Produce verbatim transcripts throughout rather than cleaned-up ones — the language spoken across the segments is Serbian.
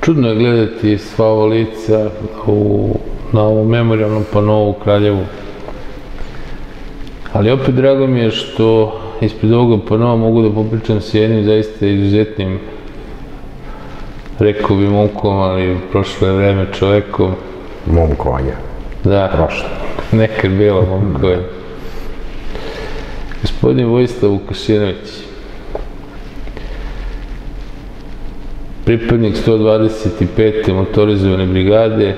Čudno je gledati sva ova lica na ovom memorijalnom panovu u Kraljevu. Ali opet drago mi je što ispred ovoga panova mogu da popričam s jednim zaista izuzetnim, rekao bi momkom, ali prošlo je vreme čovekom. Momkovanja. Da, prošlo. Nekad bilo momkovanje. Gospodin Vojislav Vukašinović, pripadnik sto dvadeset pete motorizovane brigade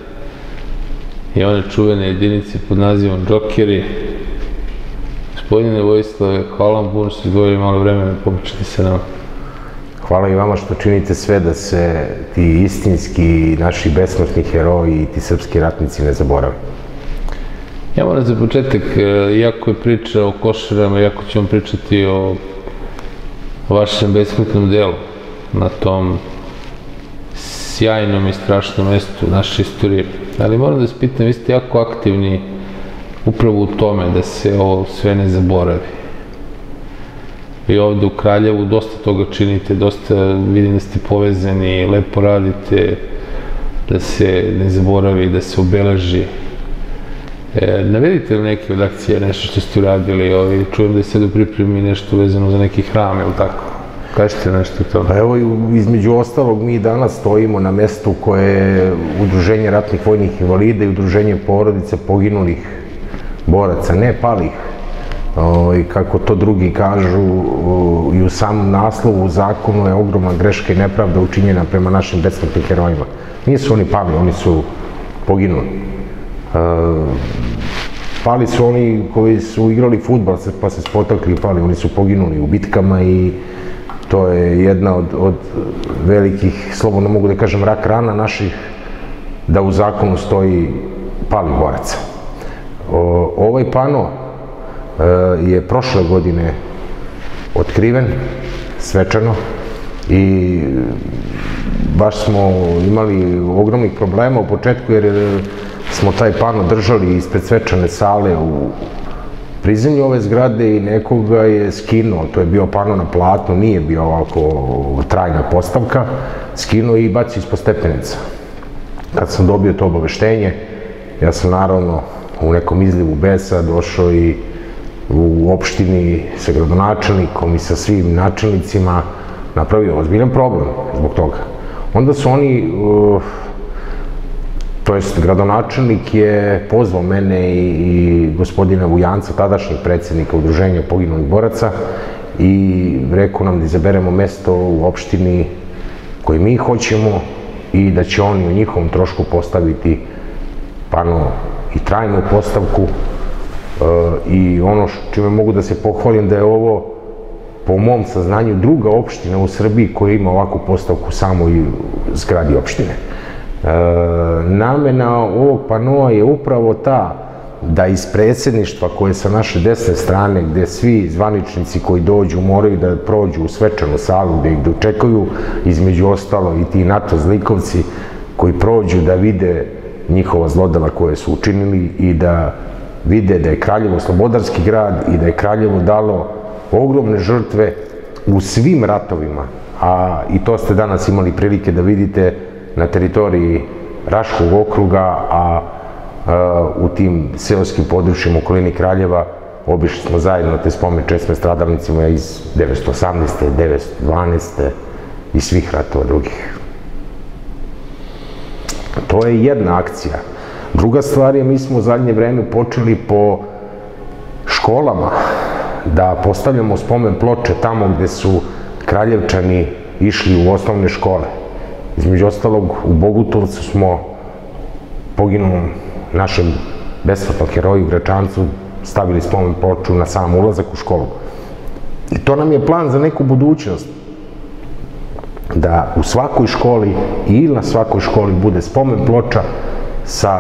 i one čuvene jedinice pod nazivom Džokeri. Gospodine Vojislave, hvala vam puno što ste izdvojili malo vremena popričati sa nama. Hvala i vama što činite sve da se ti istinski naši besmrtni heroji i ti srpski ratnici ne zaborave. Ja moram za početak, iako je priča o Košarama, iako ću vam pričati o vašem besmrtnom delu na tom sjajnom i strašnom mestu naše istorije. Ali moram da se pitam, vi ste jako aktivni upravo u tome da se ovo sve ne zaboravi. Vi ovde u Kraljevu dosta toga činite, dosta vidim da ste povezani, lepo radite, da se ne zaboravi, da se obeleži. Navedite li neke od akcije, nešto što ste uradili? Čujem da je sad u pripremi nešto vezano za neki hram, ili tako? Kažete nešto o tome? Pa evo, između ostalog, mi danas stojimo na mestu koje je Udruženje ratnih vojnih invalida i Udruženje porodice poginulih boraca, ne palih, kako to drugi kažu, i u samom naslovu u zakonu je ogromna greška i nepravda učinjena prema našim besmrtnim herojima. Nisu oni pali, oni su poginuli. Pali su oni koji su igrali fudbal pa se spotakli i pali, oni su poginuli u bitkama i to je jedna od velikih, slobodno mogu da kažem, rak rana naših, da u zakonu stoji pali boraca. Ovaj pano je prošle godine otkriven, svečano, i baš smo imali ogromnih problema u početku jer smo taj pano držali ispred svečane sale u prizemlju ove zgrade i nekoga je skinuo, to je bio pano na platnu, nije bio ovako trajna postavka, skinuo i bacio ispod stepenica. Kad sam dobio to obaveštenje, ja sam naravno u nekom izlivu besa došao i u opštini sa gradonačelnikom i sa svim načelnicima napravio ozbiljan problem zbog toga. Onda su oni, to jest gradonačelnik je pozvao mene i gospodina Vujanca, tadašnjeg predsjednika Udruženja poginulih boraca, i rekao nam da izaberemo mesto u opštini koje mi hoćemo i da će oni u njihovom trošku postaviti pano i trajnu postavku. I ono čime mogu da se pohvalim da je ovo, po mom saznanju, druga opština u Srbiji koja ima ovakvu postavku samo i zgradi opštine. Namena ovog panoa je upravo ta da iz predsjedništva koje je sa naše desne strane, gde svi zvaničnici koji dođu moraju da prođu u svečanu salu gde ih dočekaju, između ostalo i ti NATO zlikovci koji prođu da vide njihova zlodela koje su učinili i da vide da je Kraljevo slobodarski grad i da je Kraljevo dalo ogromne žrtve u svim ratovima, a i to ste danas imali prilike da vidite na teritoriji Raškog okruga, a u tim seoskim područjima u okolini Kraljeva obišli smo zajedno te spomen česme stradalnicima iz devetsto osamnaeste. devetsto dvanaeste. i svih ratova drugih. To je jedna akcija. Druga stvar je, mi smo u zadnje vreme počeli po školama da postavljamo spomen ploče tamo gde su Kraljevčani išli u osnovne škole. Između ostalog, u Bogutovcu smo poginulom našem besmrtnom heroju Gračancu stavili spomen ploču na sam ulazak u školu. I to nam je plan za neku budućnost, da u svakoj školi i na svakoj školi bude spomen ploča sa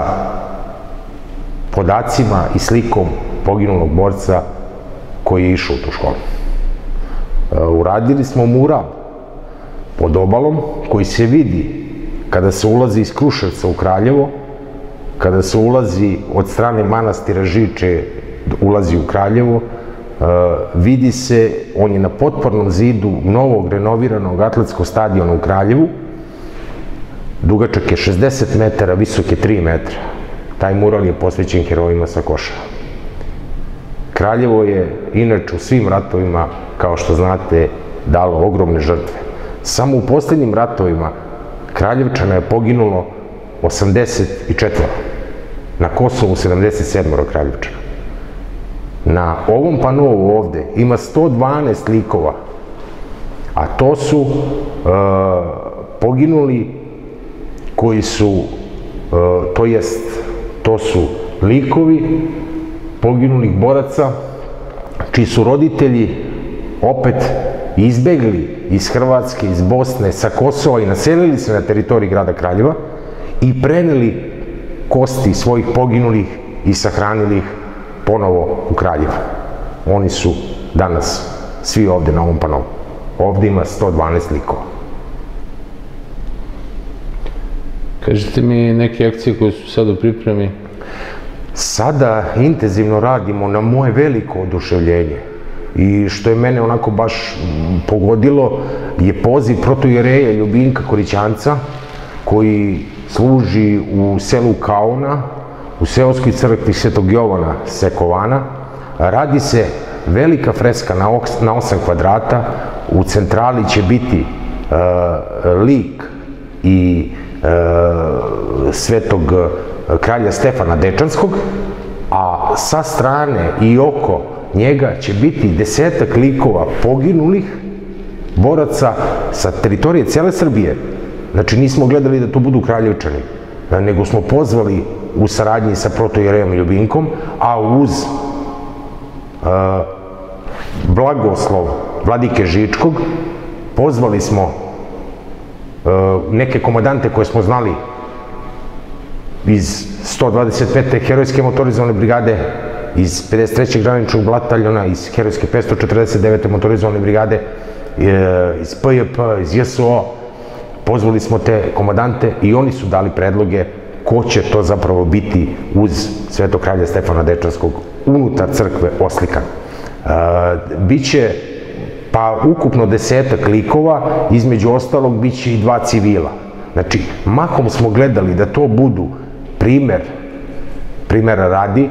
podacima i slikom poginulog borca koji je išao u tu školu. Uradili smo mural pod obalom koji se vidi kada se ulazi iz Kruševca u Kraljevo, kada se ulazi od strane manastira Žiče, ulazi u Kraljevo, vidi se, on je na potpornom zidu novog renoviranog atletskog stadiona u Kraljevu dugačak je šezdeset metara, visok je tri metra. Taj mural je posvećen herojima sa Košara. Kraljevo je, inače, u svim ratovima, kao što znate, dalo ogromne žrtve. Samo u poslednjim ratovima Kraljevčana je poginulo osamdeset četiri. Na Kosovu sedamdeset sedam Kraljevčana. Na ovom panovu ovde ima sto dvanaest likova, a to su poginuli koji su, to jest, to su likovi poginulih boraca čiji su roditelji opet izbegli iz Hrvatske, iz Bosne, sa Kosova i naselili se na teritoriji grada Kraljeva i preneli kosti svojih poginulih i sahranili ih ponovo u Kraljevu. Oni su danas svi ovde na ovom panovu. Ovde ima sto dvanaest likova. Kažete mi neke akcije koje su sad u pripremi? Sada intenzivno radimo, na moje veliko oduševljenje, i što je mene onako baš pogodilo, je poziv protoijereja Ljubinka Korićanca, koji služi u selu Kauna, u seoskoj crkvi Svetog Jovana Sekovana. Radi se velika freska na osam kvadrata, u centrali će biti lik i svetog kralja Stefana Dečanskog, a sa strane i oko njega će biti desetak likova poginulih boraca sa teritorije cele Srbije. Znači, nismo gledali da to budu Kraljevčani, nego smo pozvali u saradnji sa protoijerejom Ljubinkom, a uz blagoslov vladike Žičkog pozvali smo neke komandante koje smo znali iz sto dvadeset pete herojske motorizovane brigade, iz pedeset trećeg graničnog bataljona, iz herojske petsto četrdeset devete motorizovane brigade, iz P J P, iz J S O. Pozvali smo te komandante i oni su dali predloge ko će to zapravo biti uz Svetog kralja Stefana Dečanskog unutar crkve oslikan. Biće pa ukupno desetak likova, između ostalog biće i dva civila. Znači, mahom smo gledali da to budu primer, primera radi,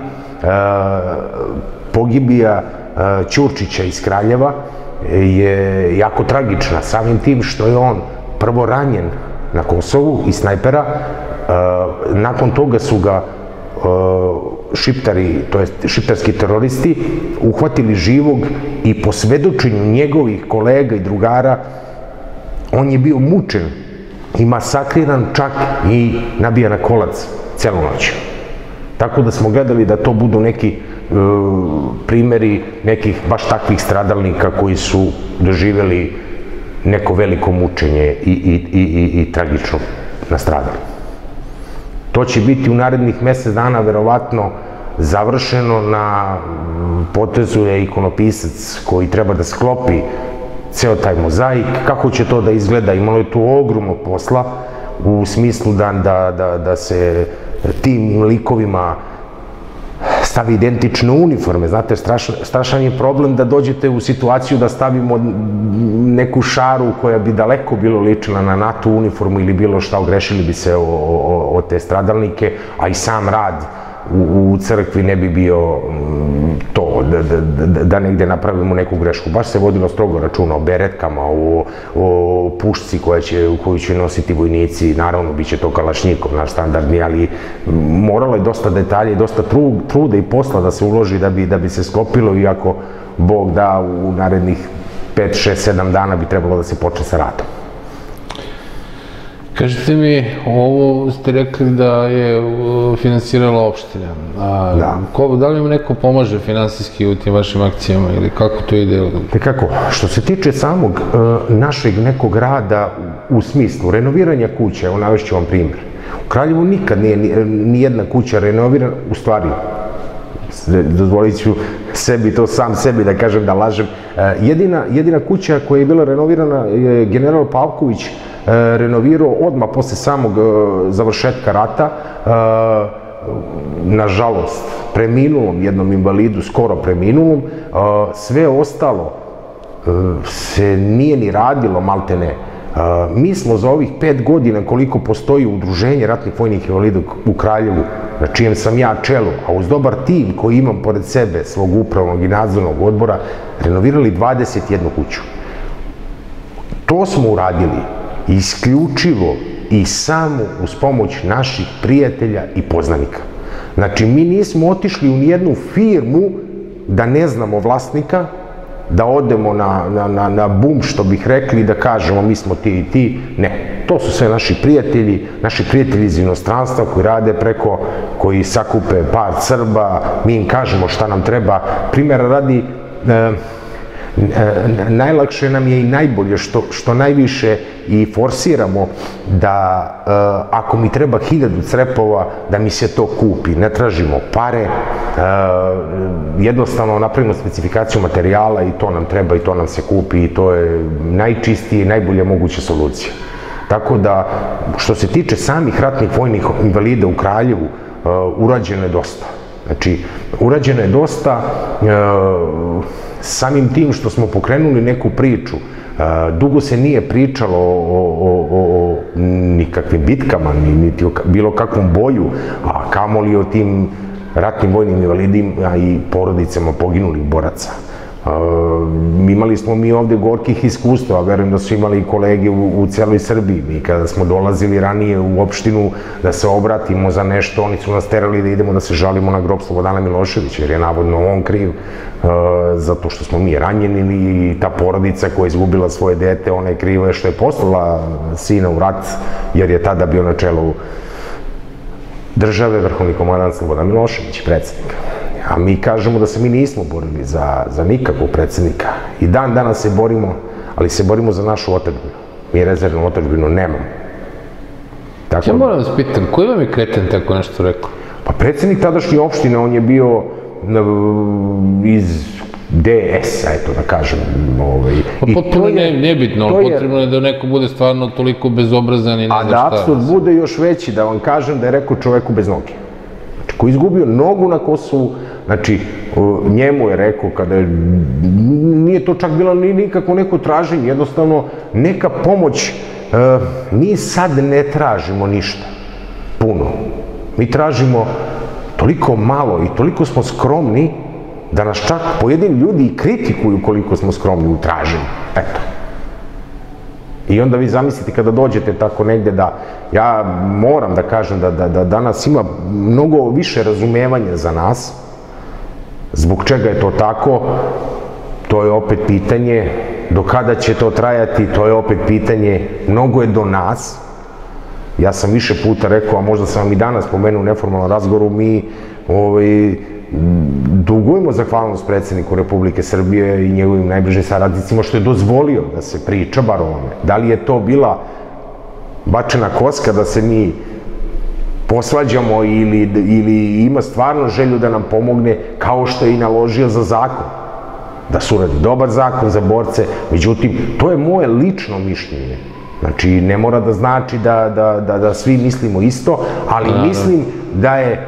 pogibija Ćurčića iz Kraljeva je jako tragična, samim tim što je on prvo ranjen na Kosovu iz snajpera, nakon toga su ga šiptari, to jest šiptarski teroristi, uhvatili živog i po svedočenju njegovih kolega i drugara on je bio mučen i masakriran, čak i nabijan na kolac celu noć. Tako da smo gledali da to budu neki primeri nekih baš takvih stradalnika koji su doživjeli neko veliko mučenje i tragično nastradali. To će biti u narednih mesec dana verovatno završeno. Na potezu je ikonopisac koji treba da sklopi ceo taj mozaik. Kako će to da izgleda? Imalo je tu ogromnog posla u smislu da se tim likovima stavi identične uniforme. Znate, strašan je problem da dođete u situaciju da stavimo neku šaru koja bi daleko bilo ličila na NATO uniformu ili bilo šta, ogrešili bi se o te stradalnike, a i sam rad u crkvi ne bi bio to, da negde napravimo neku grešku. Baš se vodilo strogo računa o beretkama, o pušci koju će nositi vojnici, naravno biće to kalašnjikov, naš standardni, ali moralo je dosta detalja i dosta truda i posla da se uloži da bi se sklopilo, iako Bog da u narednih pet, šest, sedam dana bi trebalo da se počne sa radom. Kažete mi, ovo ste rekli da je finansirala opština. Da li vam neko pomaže finansijski u tim vašim akcijama ili kako to ide? Kako? Što se tiče samog našeg nekog rada u smislu renoviranja kuće, evo navešću vam primjer. U Kraljevu nikad nije nijedna kuća renovirana, u stvari, dozvolit ću sebi to sam sebi da kažem da lažem. Jedina kuća koja je bila renovirana je general Pavković renovirao odmah posle samog završetka rata, nažalost preminulom jednom invalidu, skoro preminulom. Sve ostalo se nije ni radilo maltene Mi smo za ovih pet godina koliko postoji Udruženje ratnih vojnih invalida u Kraljevu, na čijem sam ja čelu, a uz dobar tim koji imam pored sebe, svog upravnog i nadzornog odbora, renovirali dvadeset jednu kuću. To smo uradili isključivo i samo uz pomoć naših prijatelja i poznanika. Znači, mi nismo otišli u nijednu firmu da ne znamo vlasnika, da odemo na bum, što bih rekli, da kažemo mi smo ti i ti. Ne, to su sve naši prijatelji, naši prijatelji iz inostranstva koji rade preko, koji sakupe par Srba, mi im kažemo šta nam treba. Primjera radi, najlakše nam je i najbolje što najviše i forsiramo da ako mi treba hiljadu crepova da mi se to kupi, ne tražimo pare, jednostavno napravimo specifikaciju materijala i to nam treba i to nam se kupi i to je najčistije i najbolja moguća solucija. Tako da, što se tiče samih ratnih vojnih invalida u Kraljevu, urađeno je dosta. Znači, urađeno je dosta, samim tim što smo pokrenuli neku priču, dugo se nije pričalo o nikakvim bitkama, niti o bilo kakvom boju, a kamoli o tim ratnim vojnim invalidima i porodicama poginulih boraca. Imali smo mi ovde gorkih iskustva, verujem da su imali i kolege u celoj Srbiji. Mi kada smo dolazili ranije u opštinu da se obratimo za nešto, oni su nas terali da idemo da se žalimo na grob Slobodana Miloševića, jer je navodno on kriv zato što smo mi ranjeni i ta porodica koja je izgubila svoje dete, ona je kriva što je poslala sina u rat, jer je tada bio na čelu države vrhovni komandant Slobodan Milošević, predsednik. A mi kažemo da se mi nismo borili za nikakvog predsednika. I dan danas se borimo, ali se borimo za našu otadžbinu. Mi rezervnu otadžbinu nemamo. Ja moram da vas pitam, koji vam je kreten tako nešto rekao? Pa predsednik tadašnje opštine, on je bio iz de es a, eto da kažem. Potpuno nebitno, ali potrebno je da neko bude stvarno toliko bezobrazan i ne zna šta. A da apsurd bude još veći, da vam kažem da je rekao čoveku bez noge. Koji je izgubio nogu na Kosovu, znači njemu je rekao kada je, nije to čak bilo nikako neko traženje, jednostavno neka pomoć, mi sad ne tražimo ništa, puno. Mi tražimo toliko malo i toliko smo skromni da nas čak pojedini ljudi i kritikuju koliko smo skromni u traženju, eto. I onda vi zamislite kada dođete tako negde da, ja moram da kažem da danas ima mnogo više razumevanja za nas, zbog čega je to tako, to je opet pitanje, do kada će to trajati, to je opet pitanje, mnogo je do nas. Ja sam više puta rekao, a možda sam vam i danas pomenuo u neformalnom razgovoru, mi dugujemo zahvalnost predsedniku Republike Srbije i njegovim najbližim saradnicima što je dozvolio da se priča bar o ovome. Da li je to bila bačena koska da se mi posvađamo ili ima stvarno želju da nam pomogne, kao što je i naložio za zakon, da se uradi dobar zakon za borce. Međutim, to je moje lično mišljenje. Znači, ne mora da znači da svi mislimo isto, ali mislim da je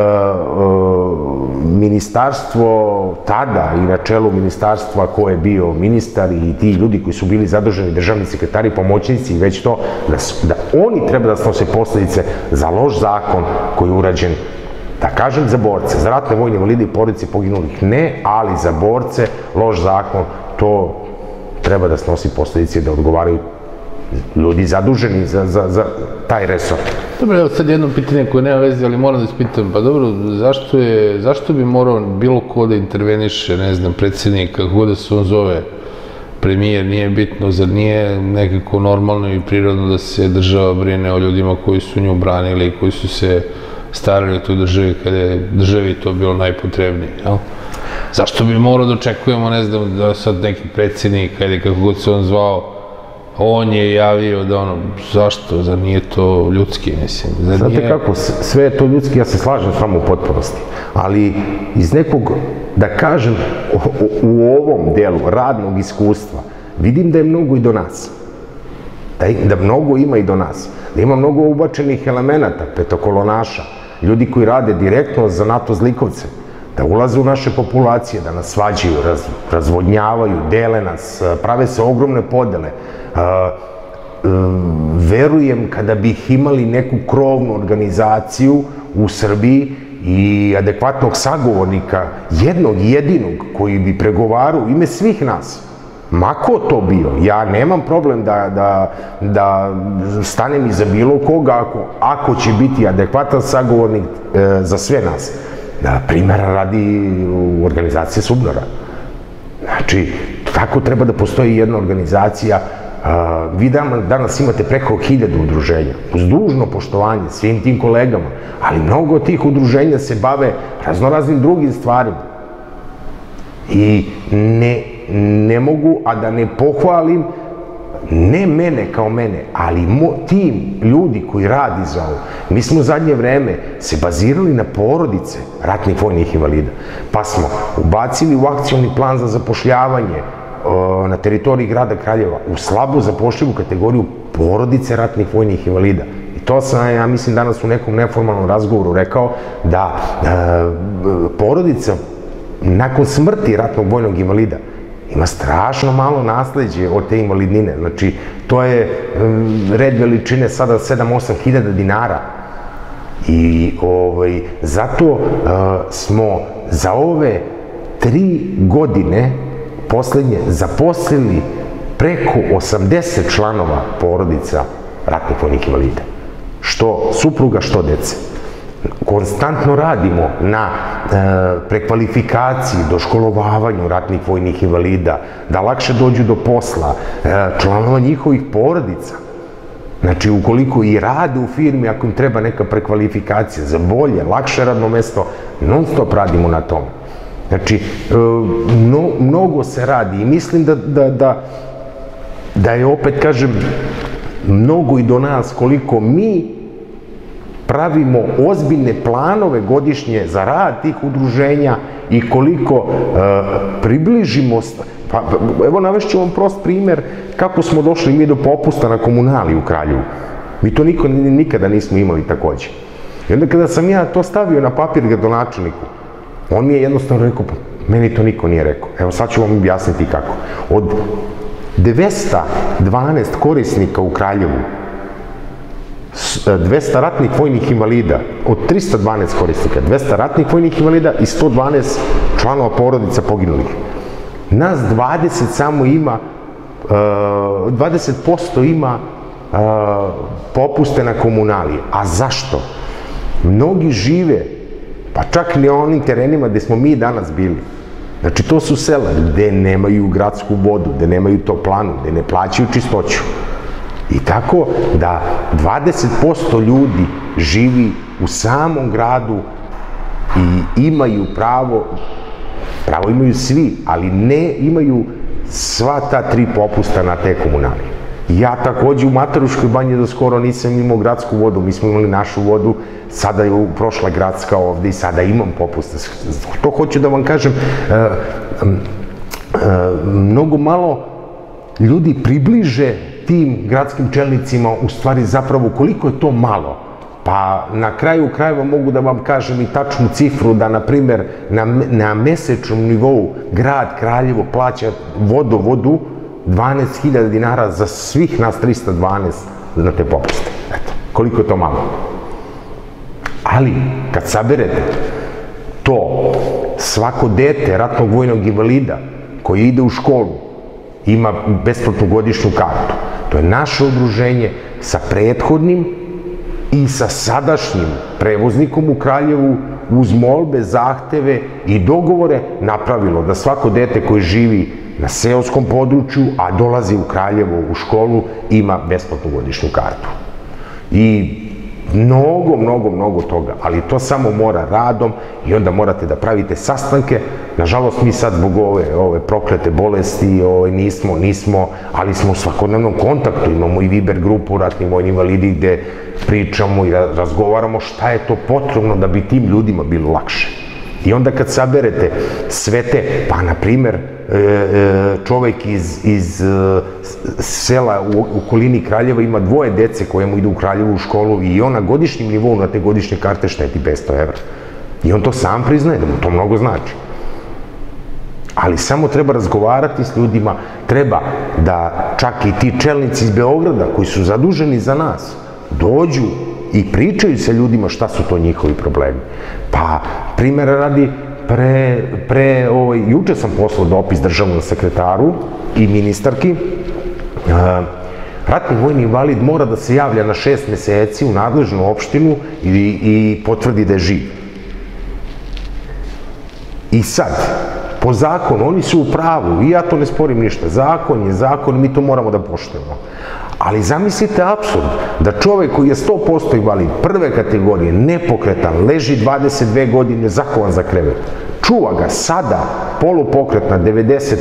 ministarstvo tada i na čelu ministarstva ko je bio ministar i ti ljudi koji su bili zaduženi, državni sekretari, pomoćnici i već to, da oni treba da snose posledice za loš zakon koji je urađen, da kažem za borce, za ratne vojne invalide i porodice poginulih ne, ali za borce loš zakon, to treba da snosi posledice i da odgovaraju ljudi zaduženi za taj resor. Dobro, evo sad jedno pitanje koje nema veze, ali moram da se pitam, pa dobro, zašto bi morao bilo ko da interveniše, ne znam, predsednik, kako da se on zove, premijer, nije bitno, zar nije nekako normalno i prirodno da se država brine o ljudima koji su nju branili, koji su se starali o toj državi kada je državi to bilo najpotrebnije, jel? Zašto bi morao da očekujemo, ne znam, da sad neki predsednik, ili kako god se on zvao, on je javio da ono, zašto, zar nije to ljudski, mislim. Znate kako, sve je to ljudski, ja se slažem s vama u potpunosti, ali iz nekog, da kažem, u ovom delu radnog iskustva, vidim da je mnogo i do nas. Da mnogo ima i do nas. Da ima mnogo ubačenih elemenata, petokolonaša, ljudi koji rade direktno za NATO zlikovce, da ulaze u naše populacije, da nas svađaju, razvodnjavaju, dele nas, prave se ogromne podele. verujem kada bih imali neku krovnu organizaciju u Srbiji i adekvatnog sagovornika, jednog jedinog koji bi pregovarao u ime svih nas, ma ko to bio, ja nemam problem da stanem iza bilo koga ako će biti adekvatan sagovornik za sve nas. Primjera radi organizacije Subnora. Znači, tako treba da postoji jedna organizacija. Vi danas imate preko hiljadu udruženja, uz dužno poštovanje svim tim kolegama, ali mnogo od tih udruženja se bave raznoraznim drugim stvarima. I ne mogu, a da ne pohvalim, ne mene kao mene, ali tim ljudi koji radi za ovo. Mi smo u zadnje vreme se bazirali na porodice ratnih vojnih invalida, pa smo ubacili u akcioni plan za zapošljavanje na teritoriji grada Kraljeva u slabo zapošljivu kategoriju porodice ratnih vojnih invalida. I to sam, ja mislim, danas u nekom neformalnom razgovoru rekao da porodica nakon smrti ratnog vojnog invalida ima strašno malo nasleđe od te invalidnine. Znači, to je red veličine sada sedam osam hiljada dinara. I zato smo za ove tri godine poslednje zaposlili preko osamdeset članova porodica ratnih vojnih invalida. Što supruga, što dece. Konstantno radimo na prekvalifikaciji, doškolovavanju ratnih vojnih invalida, da lakše dođu do posla, članova njihovih porodica. Znači, ukoliko i rade u firmi, ako im treba neka prekvalifikacija za bolje, lakše radno mesto, non stop radimo na tom. Znači, mnogo se radi i mislim da je, opet kažem, mnogo i do nas koliko mi pravimo ozbiljne planove godišnje za rad tih udruženja i koliko približimo... Evo, navešću vam prost primer kako smo došli mi do popusta na komunali u Kraljevu. Mi to nikada nismo imali takođe. I onda kada sam ja to stavio na papir gradonačelniku, on mi je jednostavno rekao, pa meni to niko nije rekao. Evo, sad ću vam objasniti kako. Od dvesta dvanaest korisnika u Kraljevu, dvesta ratnih vojnih invalida, od trista dvanaest korisnika, dvesta ratnih vojnih invalida i sto dvanaest članova porodica poginulih. Nas dvadeset samo ima, dvadeset posto ima popuste na komunalije. A zašto? Mnogi žive, pa čak i na onim terenima gde smo mi danas bili. Znači, to su sela gde nemaju gradsku vodu, gde nemaju toplanu, gde ne plaćaju čistoću. I tako da dvadeset posto ljudi živi u samom gradu i imaju pravo, pravo imaju svi, ali ne imaju sva ta tri popusta na te komunalije. Ja takođe u Mataruškoj banji do skoro nisam imao gradsku vodu, mi smo imali našu vodu, sada je prošla gradska ovde i sada imam popusta. To hoću da vam kažem, mnogo malo ljudi približe tim gradskim čelnicima u stvari zapravo koliko je to malo. Pa na kraju krajeva mogu da vam kažem i tačnu cifru da, na primer, na mesečnom nivou grad Kraljevo plaća vodovodu dvanaest hiljada dinara za svih nas trista dvanaest na te popuste. Eto, koliko je to malo. Ali, kad saberete to, svako dete ratnog vojnog invalida koji ide u školu ima besplatnu godišnju kartu. To je naše udruženje sa prethodnim i sa sadašnjim prevoznikom u Kraljevu uz molbe, zahteve i dogovore napravilo da svako dete koje živi na seoskom području, a dolazi u Kraljevo u školu, ima besplatnu godišnju kartu. I mnogo, mnogo, mnogo toga, ali to samo mora radom i onda morate da pravite sastanke. Nažalost, mi sad zbog ove proklete bolesti nismo, nismo, ali smo u svakodnevnom kontaktu, imamo i Viber grupu ratni vojni invalidi gde pričamo i razgovaramo šta je to potrebno da bi tim ljudima bilo lakše. I onda kad saberete sve te, pa na primer čovek iz sela u okolini Kraljeva ima dvoje dece koje mu idu u Kraljevu u školu i on na godišnjem nivou na te godišnje karte šteti petsto evra. I on to sam priznaje da mu to mnogo znači. Ali samo treba razgovarati s ljudima, treba da čak i ti čelnici iz Beograda koji su zaduženi za nas dođu i pričaju sa ljudima šta su to njihovi problemi. Pa, primjera radi, pre, pre, ovaj, juče sam poslao dopis državnom sekretaru i ministarki, uh, ratni vojni invalid mora da se javlja na šest meseci u nadležnu opštinu i, i potvrdi da je živ. I sad, po zakonu, oni su u pravu i ja to ne sporim ništa. Zakon je zakon, mi to moramo da poštujemo. Ali zamislite apsurd da čovek koji je sto posto invalid prve kategorije, nepokretan, leži dvadeset dve godine zakovan za krevet, čuva ga sada polupokretna devedeset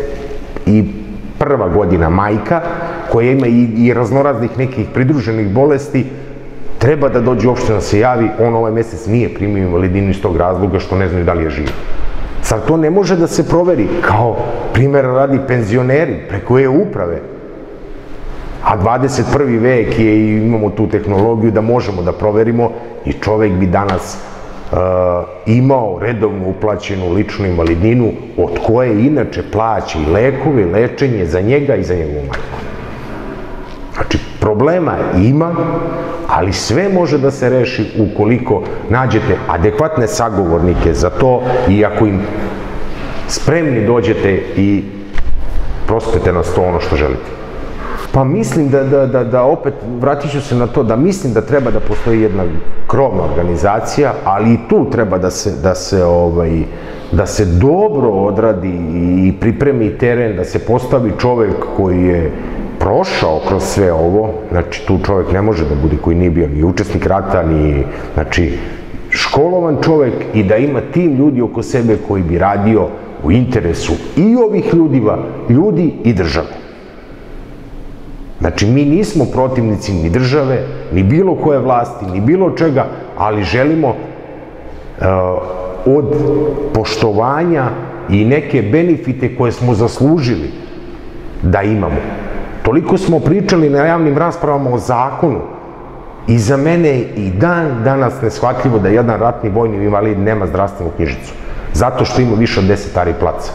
prva godina majka, koja ima i, i raznoraznih nekih pridruženih bolesti, treba da dođe uopšte da se javi, on ovaj mesec nije primio invalidinu iz tog razloga što ne znaju da li je živ. Sad to ne može da se proveri, kao primjer radi penzioneri preko e-uprave, a dvadeset prvi vek je i imamo tu tehnologiju da možemo da proverimo i čovek bi danas uh, imao redovno uplaćenu ličnu invalidninu od koje inače plaća i lekove, lečenje za njega i za njegovu majku. Znači, problema ima, ali sve može da se reši ukoliko nađete adekvatne sagovornike za to i ako im spremni dođete i prospete na sto ono što želite. Pa mislim da, da, da, da opet, vratit ću se na to, da mislim da treba da postoji jedna krovna organizacija, ali i tu treba da se, da se, ovaj, da se dobro odradi i pripremi teren, da se postavi čovek koji je prošao kroz sve ovo, znači tu čovek ne može da bude koji nije bio ni učesnik rata, ni, znači, školovan čovek i da ima tim ljudi oko sebe koji bi radio u interesu i ovih ljudiva, ljudi i države. Znači, mi nismo protivnici ni države, ni bilo koje vlasti, ni bilo čega, ali želimo uh, od poštovanja i neke benefite koje smo zaslužili da imamo. Toliko smo pričali na javnim raspravama o zakonu i za mene je i dan danas neshvatljivo da jedan ratni vojni invalid nema zdravstvenu knjižicu, zato što ima više od deset ari placa.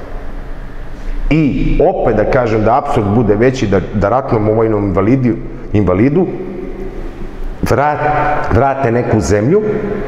I opet da kažem da apsurd bude veći da, da ratnom vojnom invalidu, invalidu vrat, vrate neku zemlju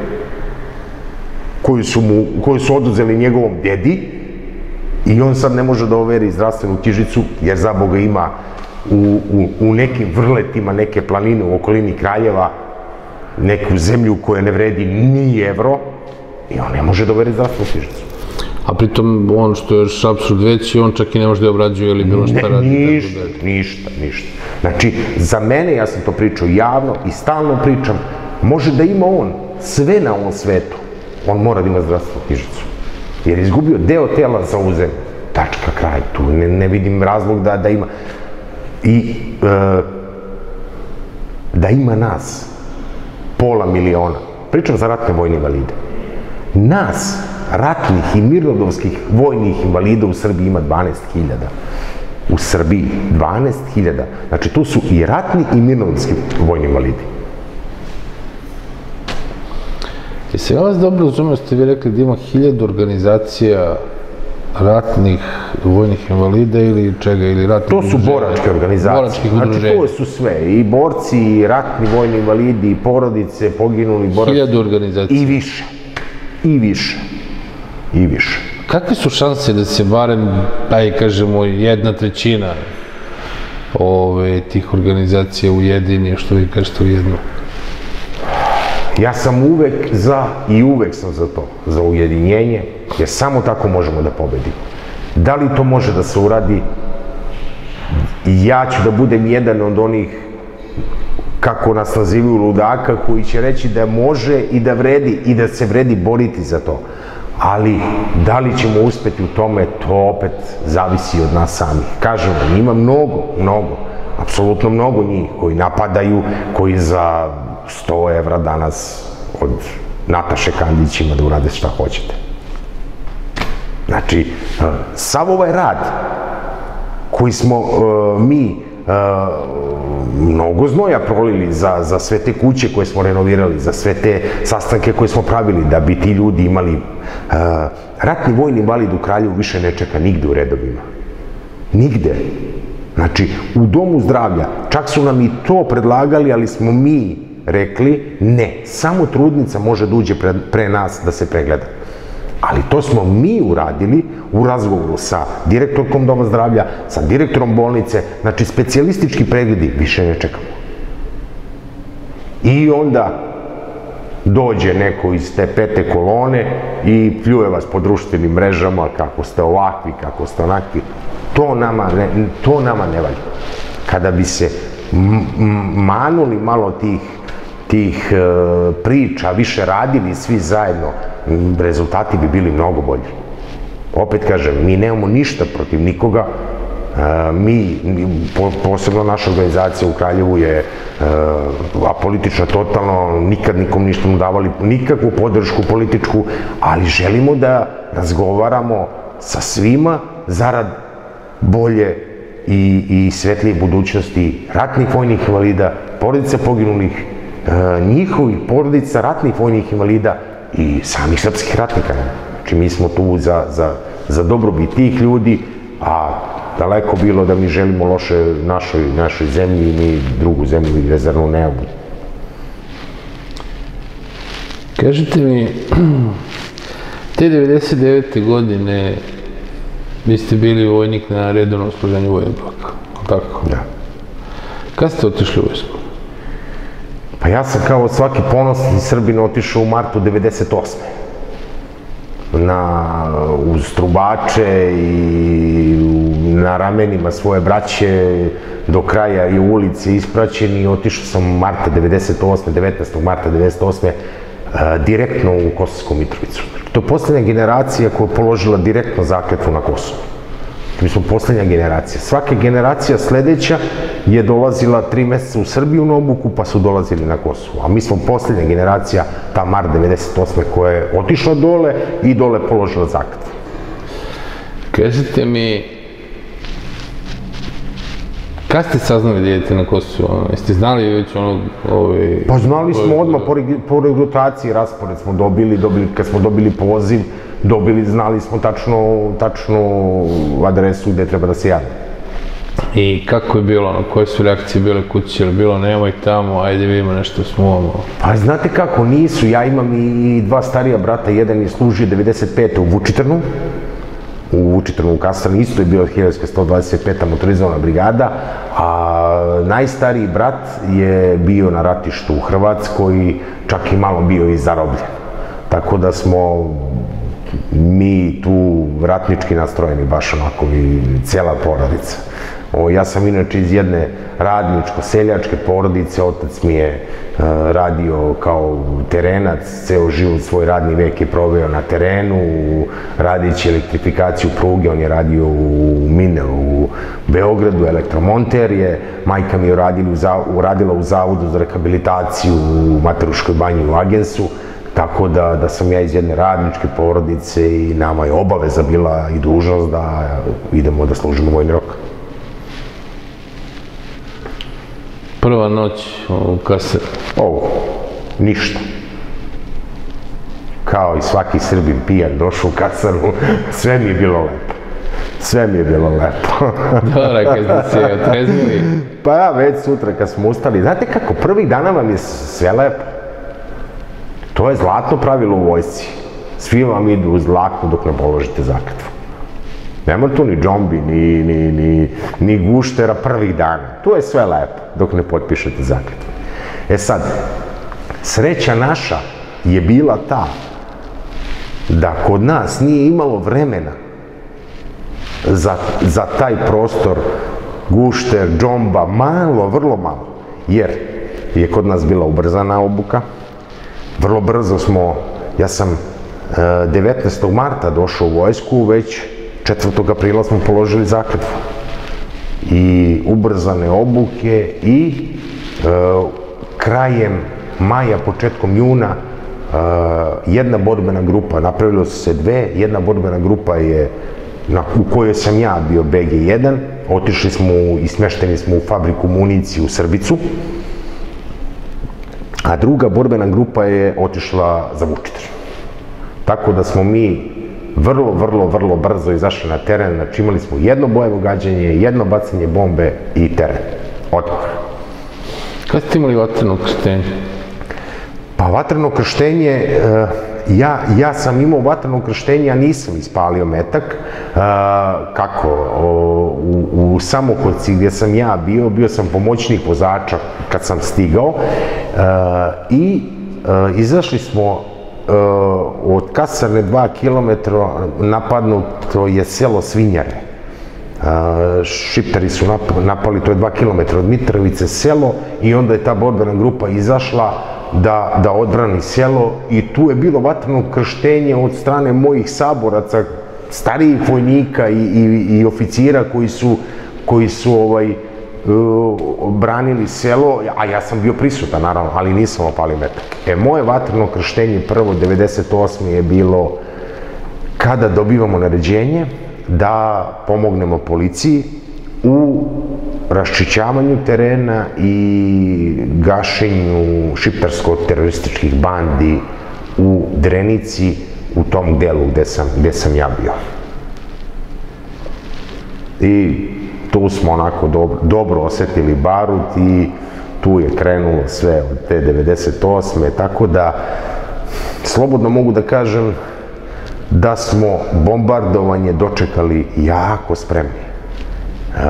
koju su, mu, koju su oduzeli njegovom dedi i on sad ne može da overi zdravstvenu knjižicu jer za Boga ima u, u, u nekim vrletima neke planine u okolini Kraljeva neku zemlju koja ne vredi ni evro i on ne može da overi zdravstvenu knjižicu. A pritom, on što je još apsurd veći, on čak i ne može da obrađuje ili bilo šta radi. Ništa, ništa, ništa. Znači, za mene, ja sam to pričao javno i stalno pričam, može da ima on sve na ovom svetu, on mora da ima zdravstvenu knjižicu. Jer je izgubio deo tela za ovu zemlju. Tačka, kraj, tu ne, ne vidim razlog da, da ima. I e, da ima nas, pola miliona, pričam za ratne vojne invalide, nas, ratnih i mirnodopskih vojnih invalida u Srbiji ima dvanaest hiljada. U Srbiji dvanaest hiljada. Znači, tu su i ratni i mirnodopski vojni invalidi. I se ja vas dobro razumio, ste vi rekli da ima hiljadu organizacija ratnih vojnih invalida ili čega, ili ratnih udruženja? To su boračke organizacije. Znači, to su sve. I borci, i ratni vojni invalidi, i porodice, poginuli boraci. Hiljadu organizacija. I više. I više. I više. Kakve su šanse da se barem, aj kažemo, jedna trećina ove, tih organizacija ujedini, što vi kažete, u jednu? Ja sam uvek za i uvek sam za to, za ujedinjenje, jer samo tako možemo da pobedimo. Da li to može da se uradi? Ja ću da budem jedan od onih, kako nas nazivaju, ludaka, koji će reći da može i da vredi i da se vredi boriti za to. Ali, da li ćemo uspeti u tome, to opet zavisi od nas samih. Kažem vam, ima mnogo, mnogo, apsolutno mnogo njih koji napadaju, koji za sto evra danas od Nataše Kandić ima da urade šta hoćete. Znači, sav ovaj rad koji smo uh, mi mnogo znoja prolili za sve te kuće koje smo renovirali, za sve te sastanke koje smo pravili, da bi ti ljudi imali... Ratni vojni invalid u Kraljevu više ne čeka nigde u redovima. Nigde. Znači, u domu zdravlja, čak su nam i to predlagali, ali smo mi rekli, ne, samo trudnica može da uđe pre nas da se pregleda. Ali to smo mi uradili u razgovoru sa direktorkom doma zdravlja, sa direktorom bolnice, znači specijalistički pregledi, više ne čekamo. I onda dođe neko iz te pete kolone i pljuje vas po društvenim mrežama kako ste ovakvi, kako ste onakvi. To nama ne valja. Kada bi se manuli malo tih tih priča, više radili svi zajedno, rezultati bi bili mnogo bolji. Opet kažem, mi nemamo ništa protiv nikoga, mi, posebno naša organizacija u Kraljevu je apolitična totalno, nikad nikom ništa mu davali nikakvu podršku političku, ali želimo da razgovaramo sa svima zarad bolje i svetlije budućnosti ratnih vojnih invalida, porodica poginulih, njihovih porodica, ratnih vojnih invalida i samih srpskih ratnika. Znači, mi smo tu za dobrobit tih ljudi, a daleko bilo da mi želimo loše našoj zemlji i mi drugu zemlju i rezervnu nemamo. Kažite mi, te devedeset devete godine vi ste bili vojnik na redovnom služenju vojnog roka, tako? Da. Kad ste otišli u vojsku? Pa ja sam kao svaki ponosni Srbin otišao u martu devedeset osme. Uz trubače i na ramenima svoje braće do kraja i ulice ispraćeni i otišao sam marta devedeset osme, devetnaestog marta devedeset osme direktno u Kosovsku Mitrovicu. To je poslednja generacija koja je položila direktno zakletvu na Kosovu. Mi smo poslednja generacija. Svaka generacija sledeća je dolazila tri meseca u Srbiju na obuku, pa su dolazili na Kosovo. A mi smo poslednja generacija, ta mart devedeset osme, koja je otišla dole i dole položila zakletvu. Kažete mi, kad ste saznali da idete na Kosovo? Jeste znali već onog... Pa znali smo odmah, po regrutaciji raspored smo dobili, kad smo dobili poziv, dobili, znali smo tačnu adresu gde treba da se javimo. I kako je bilo, koje su reakcije bile kući, ili bilo nemoj tamo, ajde vidimo nešto smuvamo? Pa znate kako, nisu, ja imam i dva starija brata, jedan je služio devedeset pete u Vučitrnu, u Vučitrnu u Kasarni, isto je bio hiljadska sto dvadeset peta motorizovana brigada, a najstariji brat je bio na ratištu u Hrvatskoj, čak i malo bio i zarobljen. Tako da smo mi tu ratnički nastrojeni, baš onako i cijela porodica. Ja sam inače iz jedne radničko-seljačke porodice, otac mi je radio kao terenac, ceo život svoj radni vek je proveo na terenu, radići elektrifikaciju pruge, on je radio u Minelu, u Beogradu, elektromonter je, majka mi je radila u Zavodu za rehabilitaciju u Materuškoj banji u Agensu, tako da sam ja iz jedne radničke porodice i nama je obaveza bila i dužnost da idemo da služimo vojni rok. Prva noć u kasarni? Ovo, ništa. Kao i svaki Srbin pijan došao u kasarnu, sve mi je bilo lepo. Sve mi je bilo lepo. Dobro, kad ste se otreznili? Pa ja, već sutra kad smo ustali. Znate kako, prvih dana vam je sve lepo. To je zlatno pravilo u vojsci. Svi vam idu uz dlaku dok ne položite zakletvu. Nema tu ni džombi, ni guštera prvih dana. To je sve lepo dok ne potpišete zakletvu. E sad, sreća naša je bila ta da kod nas nije imalo vremena za taj prostor gušter, džomba, malo, vrlo malo. Jer je kod nas bila ubrzana obuka. Vrlo brzo smo, ja sam devetnaestog marta došao u vojsku, već četvrtog aprila smo položili zakletvu. I ubrzane obuke i krajem maja, početkom juna, jedna borbena grupa, napravilo su se dve, jedna borbena grupa je u kojoj sam ja bio B G jedan, otišli smo i smešteni smo u fabriku municije u Srbicu, a druga borbena grupa je otišla za Vučitar. Tako da smo mi vrlo, vrlo, vrlo brzo izašli na teren, znači imali smo jedno bojevo gađanje, jedno bacanje bombe i teren. Odmah. Kada ste imali vatreno krštenje? Pa vatreno krštenje, ja, ja sam imao vatreno krštenje, a nisam ispalio metak. Kako? U, u Samokovci gdje sam ja bio, bio sam pomoćnik vozača kad sam stigao i izašli smo od kasarne dva kilometra, napadnuto je selo Svinjare. Šiptari su napali, to je dva kilometra od Mitrovice selo, i onda je ta borbena grupa izašla da, da odbrani selo, i tu je bilo vatreno krštenje od strane mojih saboraca, starijih vojnika i, i, i oficira koji su, koji su ovaj, uh, branili selo, a ja sam bio prisutan naravno, ali nisam opalio metak. E, moje vatreno krštenje prvo devedeset osme je bilo kada dobivamo naređenje da pomognemo policiji u raščišćavanju terena i gašenju šiptarsko-terorističkih bandi u Drenici, u tom delu gde sam, gde sam ja bio. I tu smo onako dobro, dobro osetili barut i tu je krenulo sve od te devedeset osme, tako da slobodno mogu da kažem da smo bombardovanje dočekali jako spremni. E,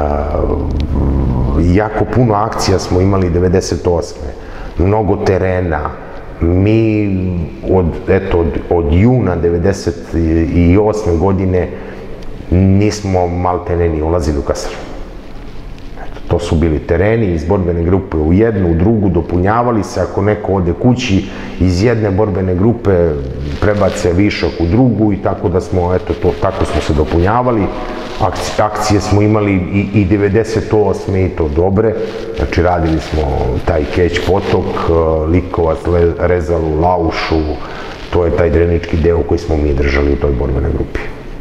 jako puno akcija smo imali devedeset osme. Mnogo terena. Mi od, eto, od, od juna devedeset osme godine nismo maltene ni ulazili u kasarnu. To su bili tereni iz borbene grupe u jednu, u drugu, dopunjavali se, ako neko ode kući, iz jedne borbene grupe prebace višak u drugu, i tako da smo, eto, to, tako smo se dopunjavali. Akcije, akcije smo imali i, i devedeset osme i to dobre, znači radili smo taj Keć potok, Likovac, Rezalu, Laušu, to je taj drenički deo koji smo mi držali u toj borbenoj grupi.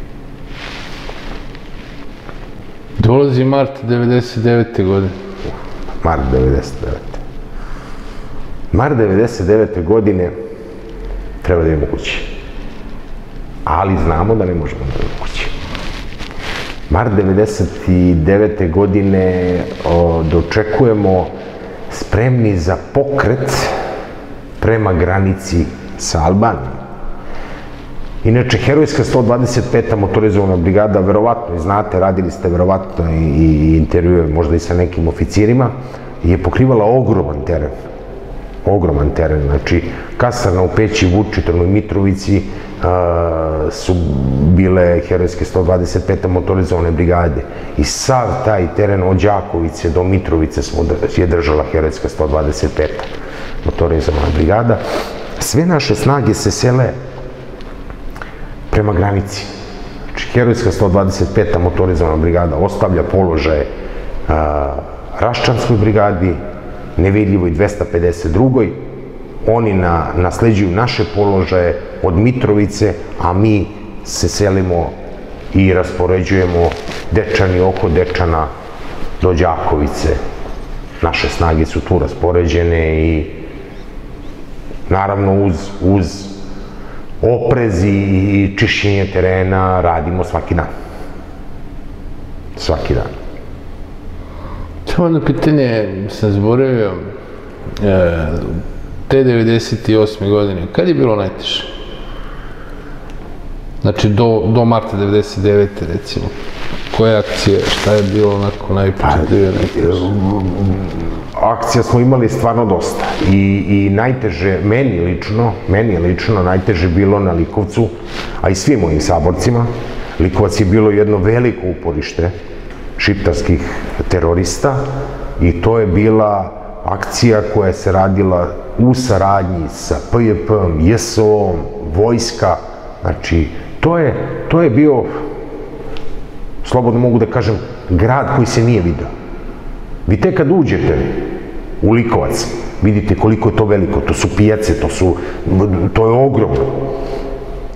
Dolazi mart devedeset devete godine. Mart devedeset devete. Mart devedeset devete godine treba da idemo kući. Ali znamo da ne možemo da idemo kući. Mart devedeset devete godine o, dočekujemo spremni za pokret prema granici sa Albanijom. Inače, herojska sto dvadeset peta motorizovana brigada, verovatno i znate, radili ste verovatno i, i intervjue možda i sa nekim oficirima, je pokrivala ogroman teren. Ogroman teren, znači kasarna u Peći, Vučitrnu i Mitrovici a, su bile herojske sto dvadeset peta motorizovane brigade. I sav taj teren od Đakovice do Mitrovice smo, je držala herojska sto dvadeset peta motorizovana brigada. Sve naše snage se sele prema granici. Znači, herojska sto dvadeset peta motorizovana brigada ostavlja položaje a, Raščanskoj brigadi, nevidljivoj dvesta pedeset drugoj. Oni na, nasleđuju naše položaje od Mitrovice, a mi se selimo i raspoređujemo Dečani oko Dečana do Đakovice. Naše snage su tu raspoređene i naravno uz, uz oprez i čišćenje terena radimo svaki dan. Svaki dan. Samo jedno pitanje sam zaboravio. E, te devedeset osme godine, kad je bilo najteže? Znači, do, do marta devedeset devete recimo. Koje akcije, šta je bilo onako najpočetljivije, najteže? Akcija smo imali stvarno dosta. I, i najteže, meni lično, meni lično najteže bilo na Likovcu, a i svim mojim saborcima. Likovac je bilo jedno veliko uporište šiptarskih terorista i to je bila akcija koja se radila u saradnji sa P J P-om, J S O-om, vojska. Znači, to je, to je bio, slobodno mogu da kažem, grad koji se nije vidio. Vi tek kad uđete u Likovac, vidite koliko je to veliko, to su pijace, to su, to je ogromno.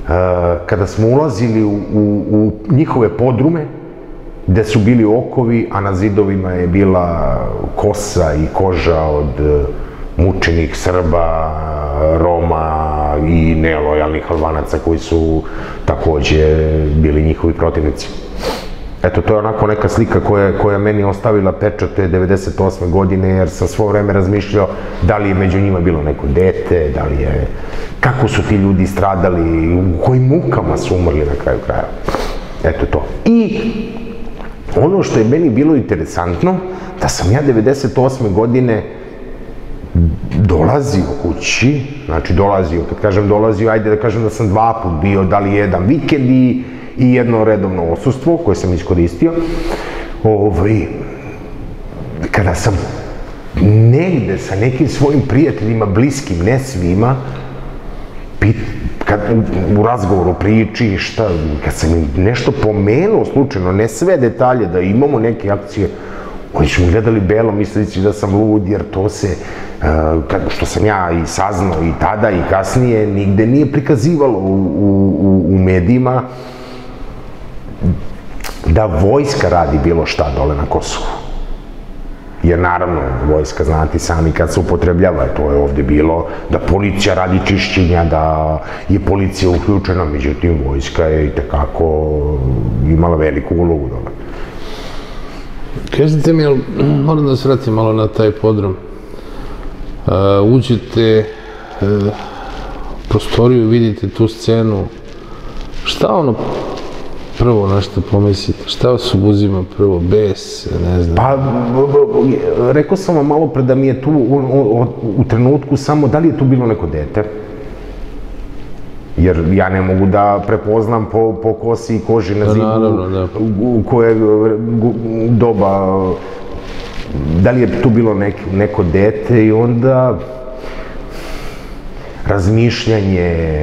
kada smo ulazili u, u, u njihove podrume, gde su bili okovi, a na zidovima je bila kosa i koža od mučenih Srba, Roma i nelojalnih Albanaca koji su takođe bili njihovi protivnici. Eto, to je onako neka slika koja, koja meni ostavila pečat te devedeset osme godine, jer sam svo vreme razmišljao da li je među njima bilo neko dete, da li je, kako su ti ljudi stradali, u kojim mukama su umrli na kraju kraja. Eto to. I ono što je meni bilo interesantno, da sam ja devedeset osme godine dolazio kući, znači dolazio, kad kažem dolazio, ajde da kažem da sam dva put bio, da li jedan vikend i, i jedno redovno odsustvo koje sam iskoristio. Ovaj, kada sam negde sa nekim svojim prijateljima, bliskim, ne svima, pit, kad, u razgovoru, priči, šta, kad sam im nešto pomenuo slučajno, ne sve detalje, da imamo neke akcije, oni su mi gledali belo, misleći da sam lud, jer to se, uh, što sam ja i saznao i tada i kasnije, nigde nije prikazivalo u, u, u medijima da vojska radi bilo šta dole na Kosovu. Jer naravno, vojska, znate sami kad se upotrebljava, to je ovde bilo da policija radi čišćenja, da je policija uključena, međutim, vojska je i tekako imala veliku ulogu dole. Kažete mi, moram da se vratim malo na taj podrum. Uđete u prostoriju, vidite tu scenu, šta ono prvo na što pomislite? Šta vas obuzima prvo? Bes, ne znam? Pa, rekao sam vam malo pre da mi je tu u trenutku samo da li je tu bilo neko dete. Jer ja ne mogu da prepoznam po, po kosi i koži na zidu naravno, da. u koje doba, da li je tu bilo neko, neko dete i onda razmišljanje,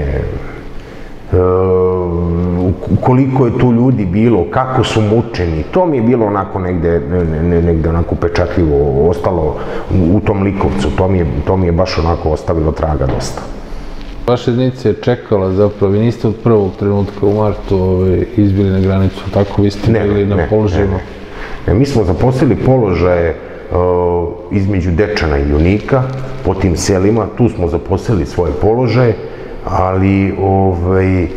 koliko je tu ljudi bilo, kako su mučeni, to mi je bilo onako negde, negde onako pečatljivo ostalo u tom likovcu, to mi je, to mi je baš onako ostavilo traga dosta. Vaša jedinica je čekala zapravo, vi niste od prvog trenutka u martu izbili na granicu, tako vi ste bili na položajima? Ne, mi smo zaposlili položaje između Dečana i Junika, po tim selima, tu smo zaposlili svoje položaje, ali ovaj,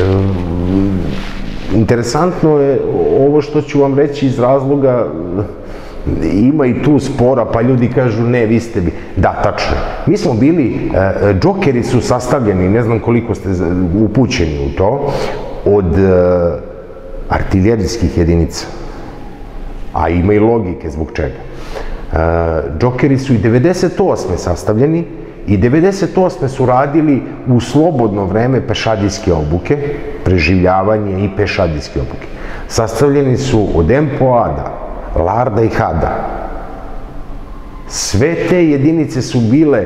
interesantno je ovo što ću vam reći iz razloga, ima i tu spora, pa ljudi kažu ne, vi ste bi... Da, tačno. Mi smo bili, džokeri su sastavljeni, ne znam koliko ste upućeni u to, od artiljerijskih jedinica. A ima i logike zbog čega. Džokeri su i devedeset osme sastavljeni i devedeset osme su radili u slobodno vreme pešadijske obuke, preživljavanje i pešadijske obuke. Sastavljeni su od Empoada, Larda i Hada. Sve te jedinice su bile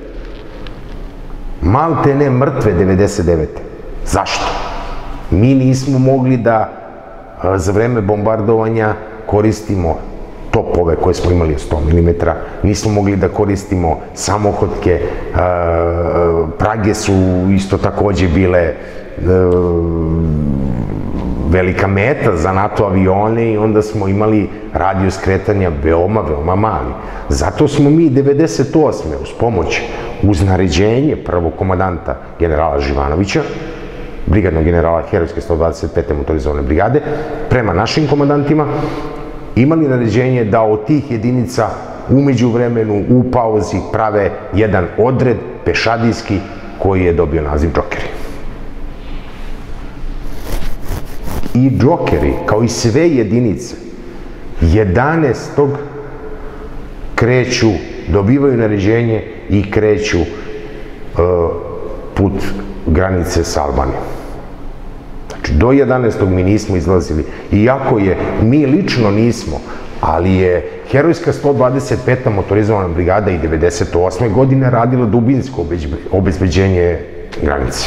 malte ne mrtve devedeset devete. Zašto? Mi nismo mogli da za vreme bombardovanja koristimo topove koje smo imali od sto milimetara, nismo mogli da koristimo samohodke, prage su isto takođe bile velika meta za NATO avione i onda smo imali radijus kretanja veoma, veoma mali. Zato smo mi devedeset osme uz pomoć, uz naređenje prvog komadanta generala Živanovića, brigadnog generala Herojske sto dvadeset pete motorizovane brigade, prema našim komandantima, imali naređenje da od tih jedinica umeđu vremenu u pauzi prave jedan odred pešadijski koji je dobio naziv Džokeri. I Džokeri, kao i sve jedinice, jedanaestog kreću, dobivaju naređenje i kreću put granice sa Albanijom. Znači, do jedanaestog mi nismo izlazili. Iako je, mi lično nismo, ali je Herojska sto dvadeset peta motorizovana brigada i devedeset osme godine radila dubinsko obezbeđenje granice.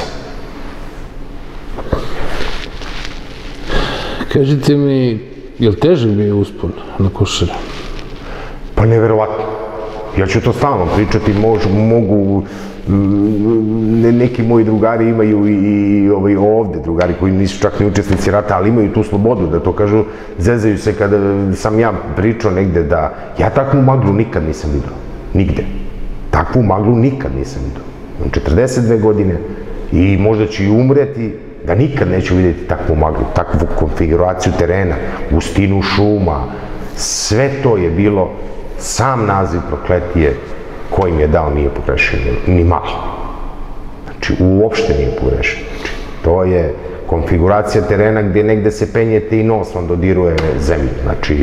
Kažite mi, je li težak bio uspon na Košare? Pa neverovatno. Ja ću to stalno pričati, mogu, neki moji drugari imaju i ovde, drugari koji nisu čak ni učesnici rata, ali imaju tu slobodu da to kažu, zezaju se kada sam ja pričao negde da ja takvu maglu nikad nisam vidio, nigde. Takvu maglu nikad nisam vidio. Imam četrdeset dve godine i možda ću i umreti da nikad neću vidjeti takvu maglu, takvu konfiguraciju terena, gustinu šuma, sve to je bilo, sam naziv prokletije kojim je dao nije pogrešio, ni malo. Znači, uopšte nije pogrešio. Znači, to je konfiguracija terena gdje negde se penjete i nos vam dodiruje zemlju. Znači,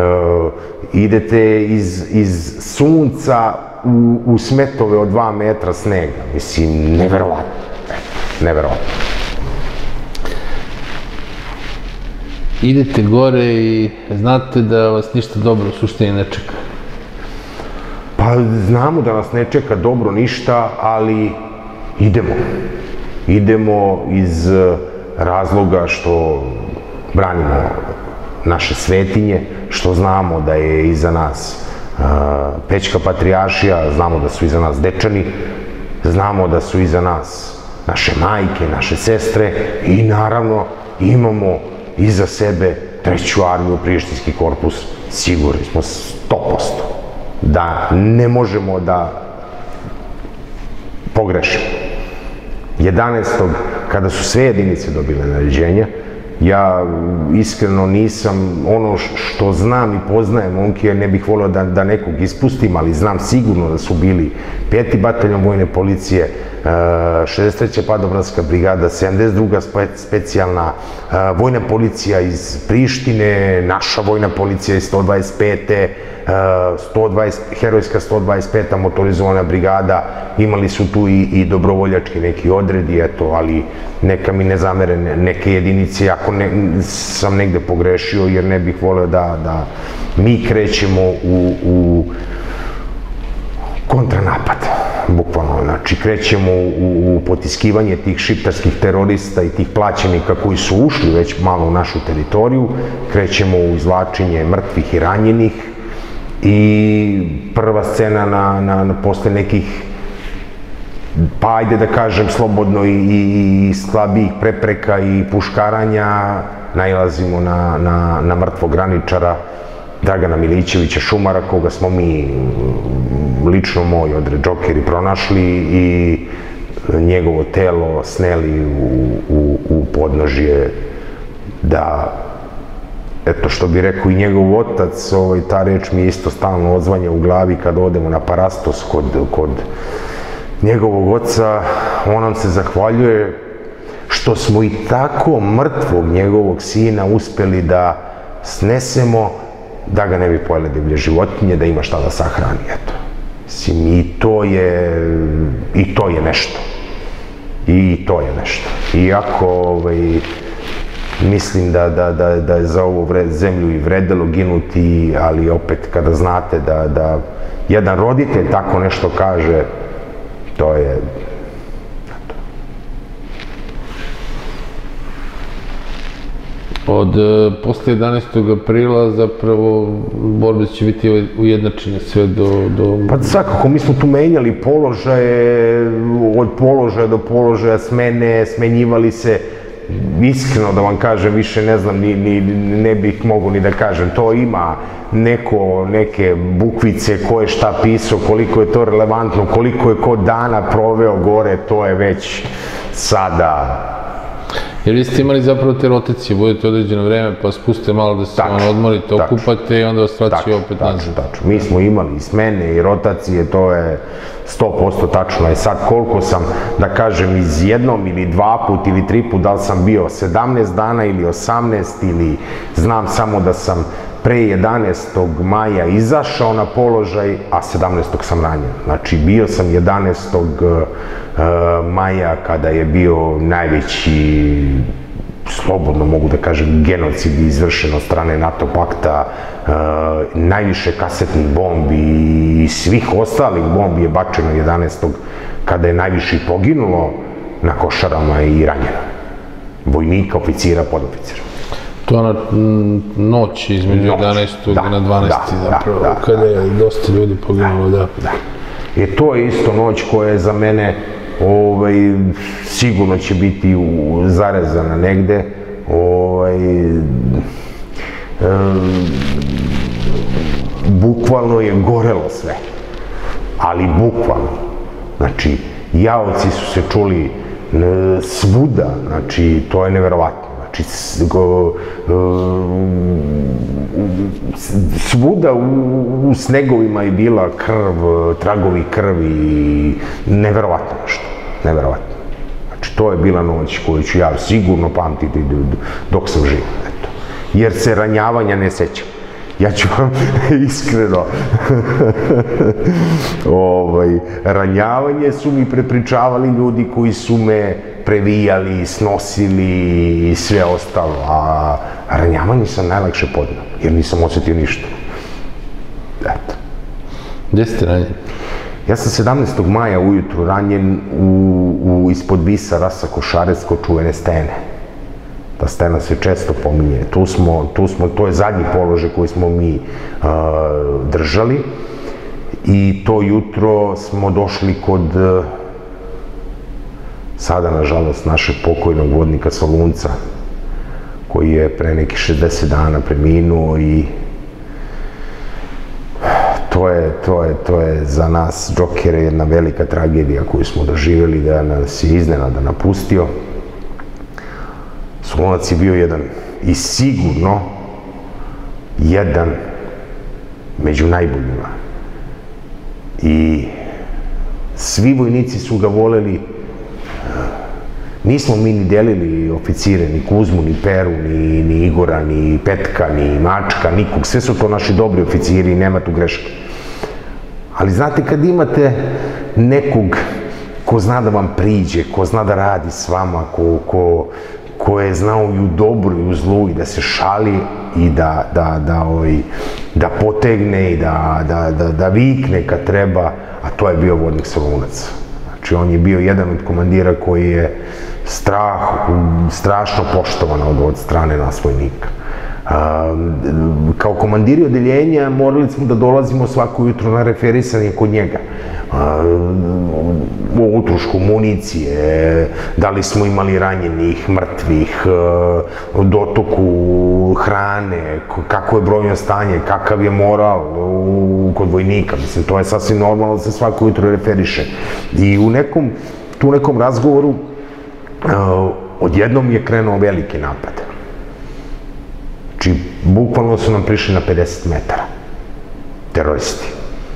idete iz sunca u smetove od dva metra snega. Mislim, neverovatno. Neverovatno. Idete gore i znate da vas ništa dobro u suštini ne čeka. Pa znamo da nas ne čeka dobro ništa, ali idemo. Idemo iz razloga što branimo naše svetinje, što znamo da je iza nas Pećka patrijaršija, znamo da su iza nas Dečani, znamo da su iza nas naše majke, naše sestre i naravno imamo iza sebe treću armiju, Prištinski korpus, sigurni smo sto posto da ne možemo da pogrešimo. jedanaestog kada su sve jedinice dobile naređenja, ja iskreno nisam, ono što znam i poznajem momke, ne bih volio da nekog ispustim, ali znam sigurno da su bili peti bataljon vojne policije, šezdeset treća padobranska brigada, sedamdeset druga specijalna vojna policija iz Prištine, naša vojna policija iz sto dvadeset pete herojska sto dvadeset peta motorizovana brigada, imali su tu i dobrovoljački neki odredi, eto, ali neka mi ne zamere neke jedinice, ako sam negde pogrešio, jer ne bih volio da mi krećemo u kontranapad, bukvalno, znači krećemo u potiskivanje tih šiptarskih terorista i tih plaćenika koji su ušli već malo u našu teritoriju, krećemo u izvlačenje mrtvih i ranjenih i prva scena posle nekih, pa ajde da kažem slobodno, i slabijih prepreka i puškaranja, nailazimo na mrtvog graničara Dragana Milićevića Šumara, koga smo mi, lično moj odred Džokeri, pronašli i njegovo telo sneli u podnožje da, eto što bi rekao i njegov otac, ta reč mi isto stalno odzvanja u glavi kad odemo na Parastos kod njegovog oca, on nam se zahvaljuje što smo i tako mrtvog njegovog sina uspeli da snesemo, da ga ne bi pojele divlje životinje, da ima šta da sahrani, eto. Mislim, i to je, i to je nešto. I to je nešto. Iako, mislim da je za ovu zemlju i vredelo ginuti, ali opet kada znate da jedan roditelj tako nešto kaže, to je... Od posle jedanaestog aprila zapravo borbe će biti ujednačene sve do... Pa svakako, mi smo tu menjali položaje, od položaja do položaja, smene, smenjivali se, iskreno da vam kažem, više ne znam, ne bih mogu ni da kažem, to ima neko, neke bukvice, ko je šta pisao, koliko je to relevantno, koliko je ko dana proveo gore, to je već sada... Jer vi ste imali zapravo te rotacije, budete određeno vreme, pa spustite malo da se odmorite, okupate i onda vas vraćaju opet nazad. Tačno, tačno. Mi smo imali i smene i rotacije, to je sto posto tačno. E sad, koliko sam, da kažem, iz jednom ili dva put ili tri put, da li sam bio sedamnaest dana ili osamnaest, ili znam samo da sam pre jedanaestog maja izašao na položaj, a sedamnaestog sam ranjen. Znači, bio sam jedanaestog maja kada je bio najveći, slobodno mogu da kažem, genocid izvršen od strane NATO pakta, najviše kasetnih bombi i svih ostalih bombi je bačeno jedanaestog kada je najviše poginulo na Košarama i ranjeno. Vojnika, oficira, podoficira. To je ona noć između jedanaestog na dvanaestog zapravo, kada je dosta ljudi poginulo, da. Jer to je isto noć koja je za mene sigurno će biti zarezana negde. Bukvalno je gorelo sve, ali bukvalno. Znači, jaoci su se čuli svuda, znači, to je neverovatno. Znači, svuda u snegovima je bila krv, tragovi krvi, neverovatno nešto, neverovatno. Znači, to je bila noć koju ću ja sigurno pamtiti dok sam živ, eto. Jer se ranjavanja ne sećam. Ja ću vam iskreno, ranjavanje su mi prepričavali ljudi koji su me previjali, snosili i sve ostalo, a ranjavanje sam najlakše podnao, jer nisam osetio ništa. Eto. Gde ste ranjeni? Ja sam sedamnaestog maja ujutru ranjen ispod Visa Rasa Košarecko čuvene stene. Ta stena se često pominje. Tu smo, to je zadnji položaj koji smo mi držali i to jutro smo došli kod sada, nažalost, našeg pokojnog vodnika Solunca, koji je pre nekih šezdeset dana preminuo i to je za nas, džokere, jedna velika tragedija koju smo doživjeli, da nas je iznenada napustio. Solunac je bio jedan i sigurno jedan među najboljima. I svi vojnici su ga voleli. Nismo mi ni delili oficire, ni Kuzmu, ni Peru, ni Igora, ni Petka, ni Mačka, nikog. Sve su to naši dobri oficiri i nema tu greške. Ali znate, kad imate nekog ko zna da vam priđe, ko zna da radi s vama, ko je znao i u dobru i u zlu i da se šali i da potegne i da vikne kad treba, a to je bio vodnik Solunac. Znači, on je bio jedan od komandira koji je strašno poštovan od strane nas vojnika. Kao komandiri odeljenja morali smo da dolazimo svako jutro na referisanje kod njega. O utrošku municije, da li smo imali ranjenih, mrtvih, dotoku hrane, kako je brojno stanje, kakav je moral kod vojnika. Mislim, to je sasvim normalno da se svako jutro referiše. I u nekom, tu nekom razgovoru odjednom je krenuo veliki napad. Znači, bukvalno su nam prišli na pedeset metara. Teroristi.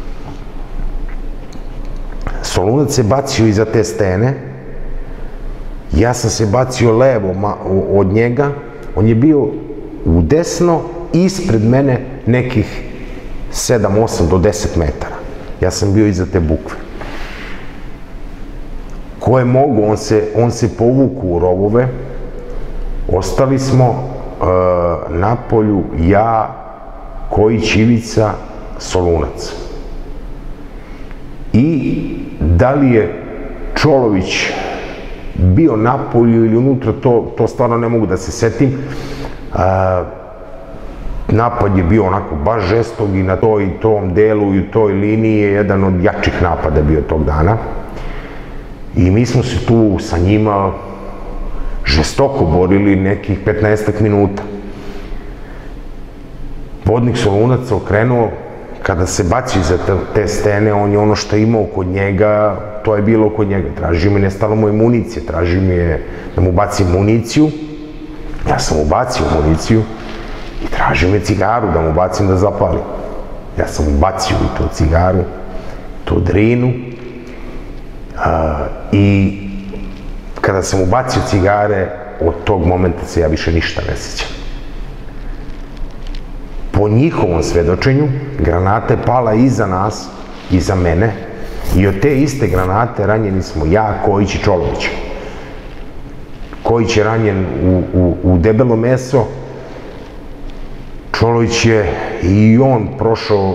Solunac se bacio iza te stene, ja sam se bacio levo od njega, on je bio u desno, ispred mene nekih sedam, osam do deset metara. Ja sam bio iza te bukve. Ko je mogo, on se povuku u rovove, ostali smo na polju ja, Kojić Ivica, Solunac. I da li je Čolović bio na polju ili unutra, to stvarno ne mogu da se setim. Napad je bio onako baš žestog i na tom delu i u toj liniji je jedan od jačih napada bio tog dana. I mi smo se tu sa njima žestoko borili nekih petnaestak minuta. Vodnik Solunac okrenuo, kada se baci iza te stene, on je ono što je imao kod njega, to je bilo kod njega. Tražio mi nestalo mu je municije, tražio mi je da mu bacim municiju. Ja sam mu bacio municiju i tražio mi je cigaru da mu bacim da zapalim. Ja sam mu bacio i tu cigaru, tu drinu i kada sam mu bacio cigare, od tog momenta se ja više ništa ne sjećam. Po njihovom svedočenju, granata je pala iza nas, iza mene, i od te iste granate ranjeni smo ja, Kojić i Čolović. Kojić je ranjen u debelo meso, Čolović je i on prošao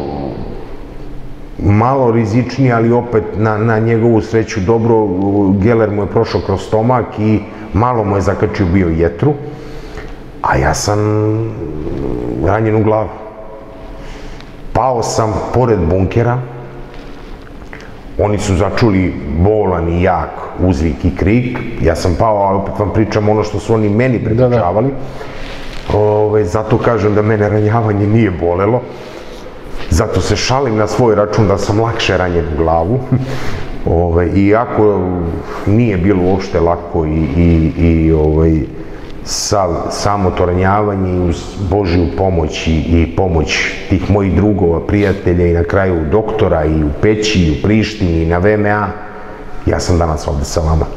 malo rizičnije, ali opet na njegovu sreću dobro. Geler mu je prošao kroz stomak i malo mu je zakačio bio jetru, a ja sam ranjen u glavu. Pao sam pored bunkera, oni su začuli bolan i jak uzvik i krik, ja sam pao, ali opet vam pričam ono što su oni meni prepričavali. Zato kažem da mene ranjavanje nije bolelo, zato se šalim na svoj račun da sam lakše ranjen u glavu. Iako nije bilo uopšte lako i samo to ranjavanje i uz Božju pomoć i pomoć tih mojih drugova, prijatelja i na kraju doktora i u Peći i u Prištini i na V M A, ja sam danas ovde sa vama.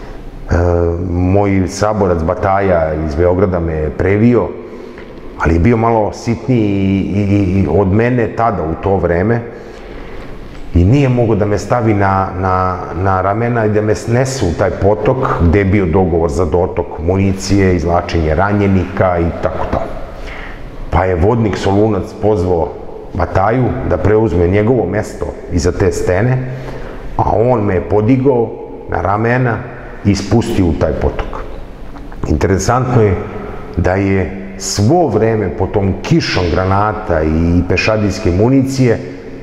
Moj saborac Bataja iz Beograda me previo, ali je bio malo sitniji od mene tada u to vreme i nije mogao da me stavi na ramena i da me snese u taj potok gde je bio dogovor za dotok municije, izvlačenje ranjenika i tako to. Pa je vodnik Solunac pozvao Bataju da preuzme njegovo mesto iza te stene, a on me je podigao na ramena i spustio u taj potok. Interesantno je da je svo vreme po tom kišom granata i pešadijske municije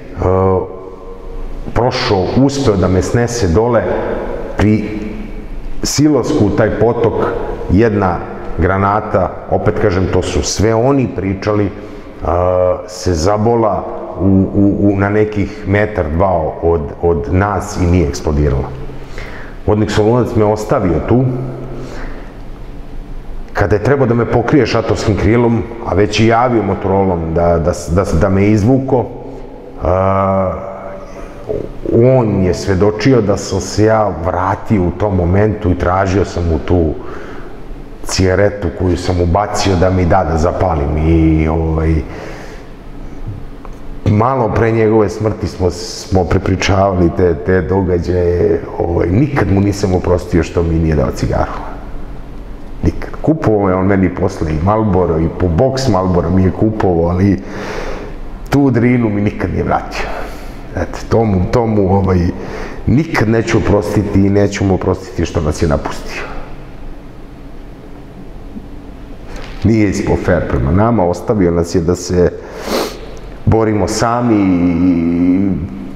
prošao, uspeo da me snese dole pri silasku u taj potok jedna granata, opet kažem, to su sve oni pričali, se zabola na nekih metar, dva od nas i nije eksplodirala. Vodnik Solunac me ostavio tu. Kada je trebao da me pokrije šatorskim krilom, a već i javio motorolom da me izvuko, on je svedočio da sam se ja vratio u tom momentu i tražio sam mu tu cigaretu koju sam ubacio da mi da da zapalim i malo pre njegove smrti smo prepričavali te događaje, nikad mu nisam oprostio što mi nije dao cigaru. Nikad. Kupovao je on meni posle i Marlboro i po boks Marlboro mi je kupovao, ali tu drinu mi nikad nije vratio. Eto, to mu nikad neću oprostiti i neću mu oprostiti što nas je napustio. Nije ispao fair prema nama, ostavio nas je da se borimo sami i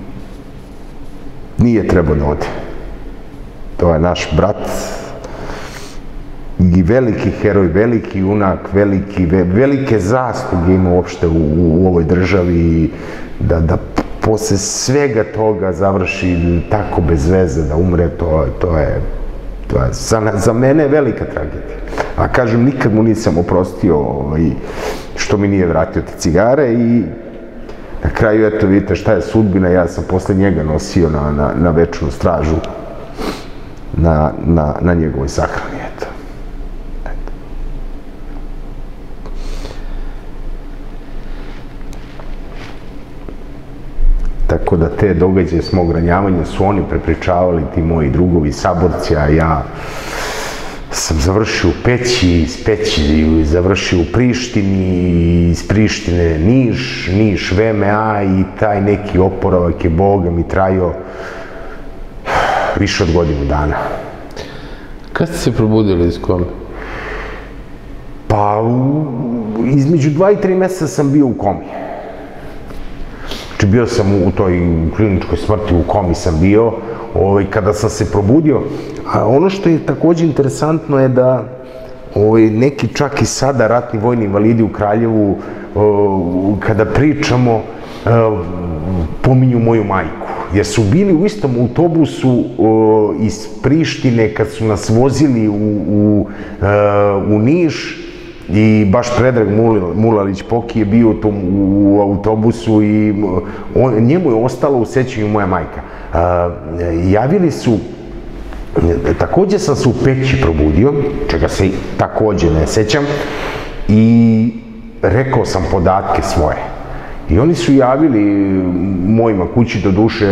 nije trebao da ode. To je naš brat i veliki heroj, veliki junak, velike zasluge ima uopšte u ovoj državi, da posle svega toga završi tako bez veze, da umre, to je za mene velika tragedija. A kažem, nikad mu nisam oprostio što mi nije vratio te cigare i na kraju, eto, vidite šta je sudbina, ja sam posle njega nosio na večnu stražu na njegovoj sahrani, eto. Tako da te događaje s mog ranjavanja su oni prepričavali, ti moji drugovi saborci, a ja sam završio u Peći, iz Peći završio u Prištini, iz Prištine Niš, Niš V M A i taj neki oporavak je, Boga mi, trajao više od godinu dana. Kad ste se probudili iz kome? Pa, između dva i tri meseca sam bio u komi. Znači, bio sam u toj kliničkoj smrti, u komi sam bio, kada sam se probudio. A ono što je takođe interesantno je da neki čak i sada ratni vojni invalidi u Kraljevu, kada pričamo, pominju moju majku. Jer su bili u istom autobusu iz Prištine kad su nas vozili u Niš i baš Predrag Mulalić Poki je bio u autobusu i njemu je ostalo u sećanju moja majka. Javili su, takođe sam se u Peći probudio, čega se takođe ne sećam, i rekao sam podatke svoje. I oni su javili mojima kući, do duše,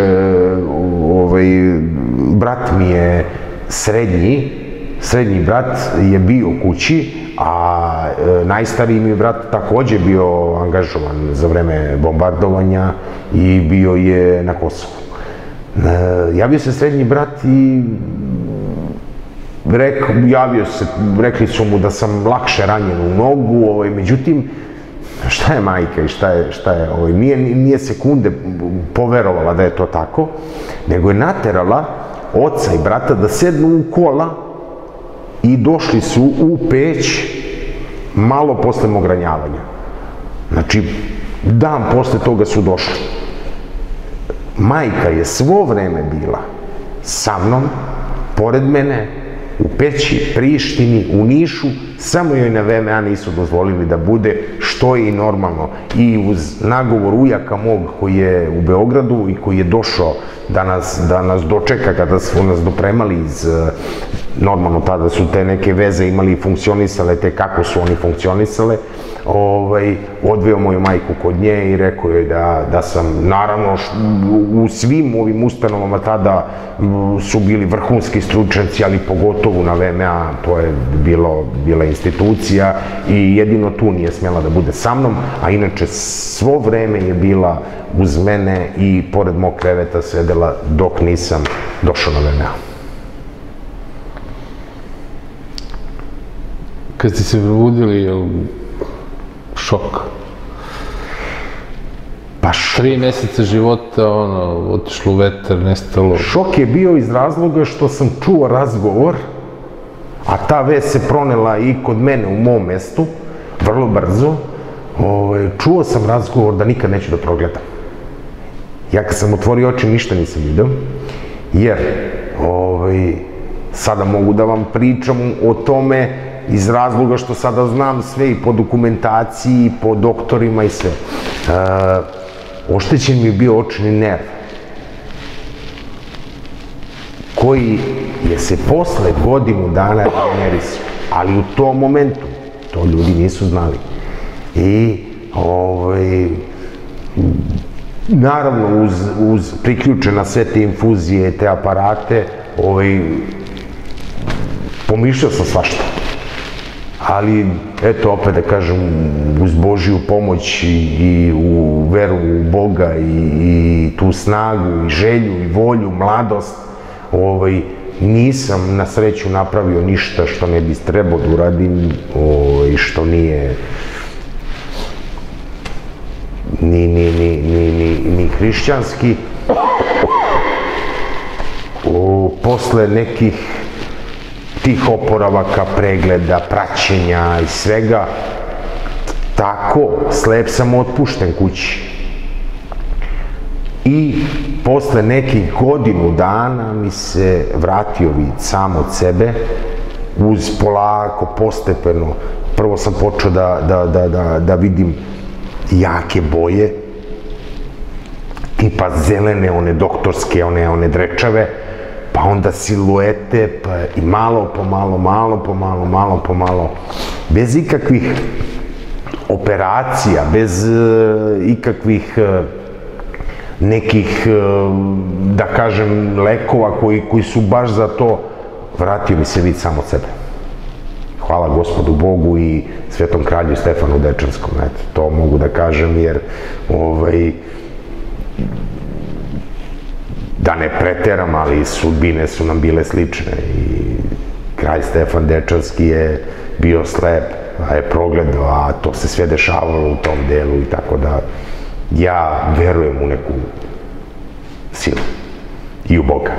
brat mi je srednji, srednji brat je bio kući, a najstariji mi brat takođe bio angažovan za vreme bombardovanja i bio je na Kosovu. Javio se srednji brat i javio se, rekli su mu da sam lakše ranjen u nogu, međutim, šta je majka i šta je, nije sekunde poverovala da je to tako, nego je naterala oca i brata da sednu u kola i došli su u Peć malo posle mog ranjavanja. Znači, dan posle toga su došli. Majka je svo vreme bila sa mnom, pored mene, u Peći, Prištini, u Nišu, samo joj na ve em a nisu dozvolili da bude, što je i normalno. I uz nagovor ujaka mog koji je u Beogradu i koji je došao da nas dočeka kada su nas dopremali iz, normalno tada su te neke veze imali i funkcionisale, te kako su oni funkcionisale, odveo moju majku kod nje i rekao joj da sam, naravno, u svim ovim ustanovama tada su bili vrhunski stručnjaci, ali pogotovo na ve em a, to je bila institucija i jedino tu nije smjela da bude sa mnom, a inače svo vreme je bila uz mene i pored mog kreveta sedela dok nisam došao na ve em a. Kad ste se probudili, je li šok? Pa šok. Tri meseca života, ono, otišlo u vetar, nestalo. Šok je bio iz razloga što sam čuo razgovor, a ta vest se pronela i kod mene u mom mestu, vrlo brzo. Čuo sam razgovor da nikad neću da progledam. Ja kad sam otvorio oči ništa nisam vidio, jer sada mogu da vam pričam o tome iz razloga što sada znam sve i po dokumentaciji, i po doktorima i sve. Oštećen mi je bio očni nerv, koji je se posle godinu dana regenerisao, ali u tom momentu to ljudi nisu znali. I naravno uz priključena sve te infuzije, te aparate, pomišljao sam svašta. Ali, eto, opet da kažem, uz Božiju pomoć i u veru u Boga i tu snagu i želju i volju, mladost, nisam na sreću napravio ništa što ne bi trebao da uradim i što nije ni hrišćanski. Posle nekih tih oporavaka, pregleda, praćenja i svega, tako, slep sam otpušten kući. I posle nekih godinu dana mi se vratio vid sam od sebe, uz polako, postepeno. Prvo sam počeo da vidim jake boje, tipa zelene, one doktorske, one drečave, pa onda siluete, i malo po malo, malo po malo, malo po malo, bez ikakvih operacija, bez ikakvih nekih, da kažem, lekova koji su baš za to, vratio mi se vid sam od sebe. Hvala Gospodu Bogu i Svetom kralju Stefanu Dečanskom, to mogu da kažem, jer da ne preteram, ali sudbine su nam bile slične i kralj Stefan Dečanski je bio slep, a je progledao, a to se sve dešavalo u tom delu i tako da ja verujem u neku silu i u Boga.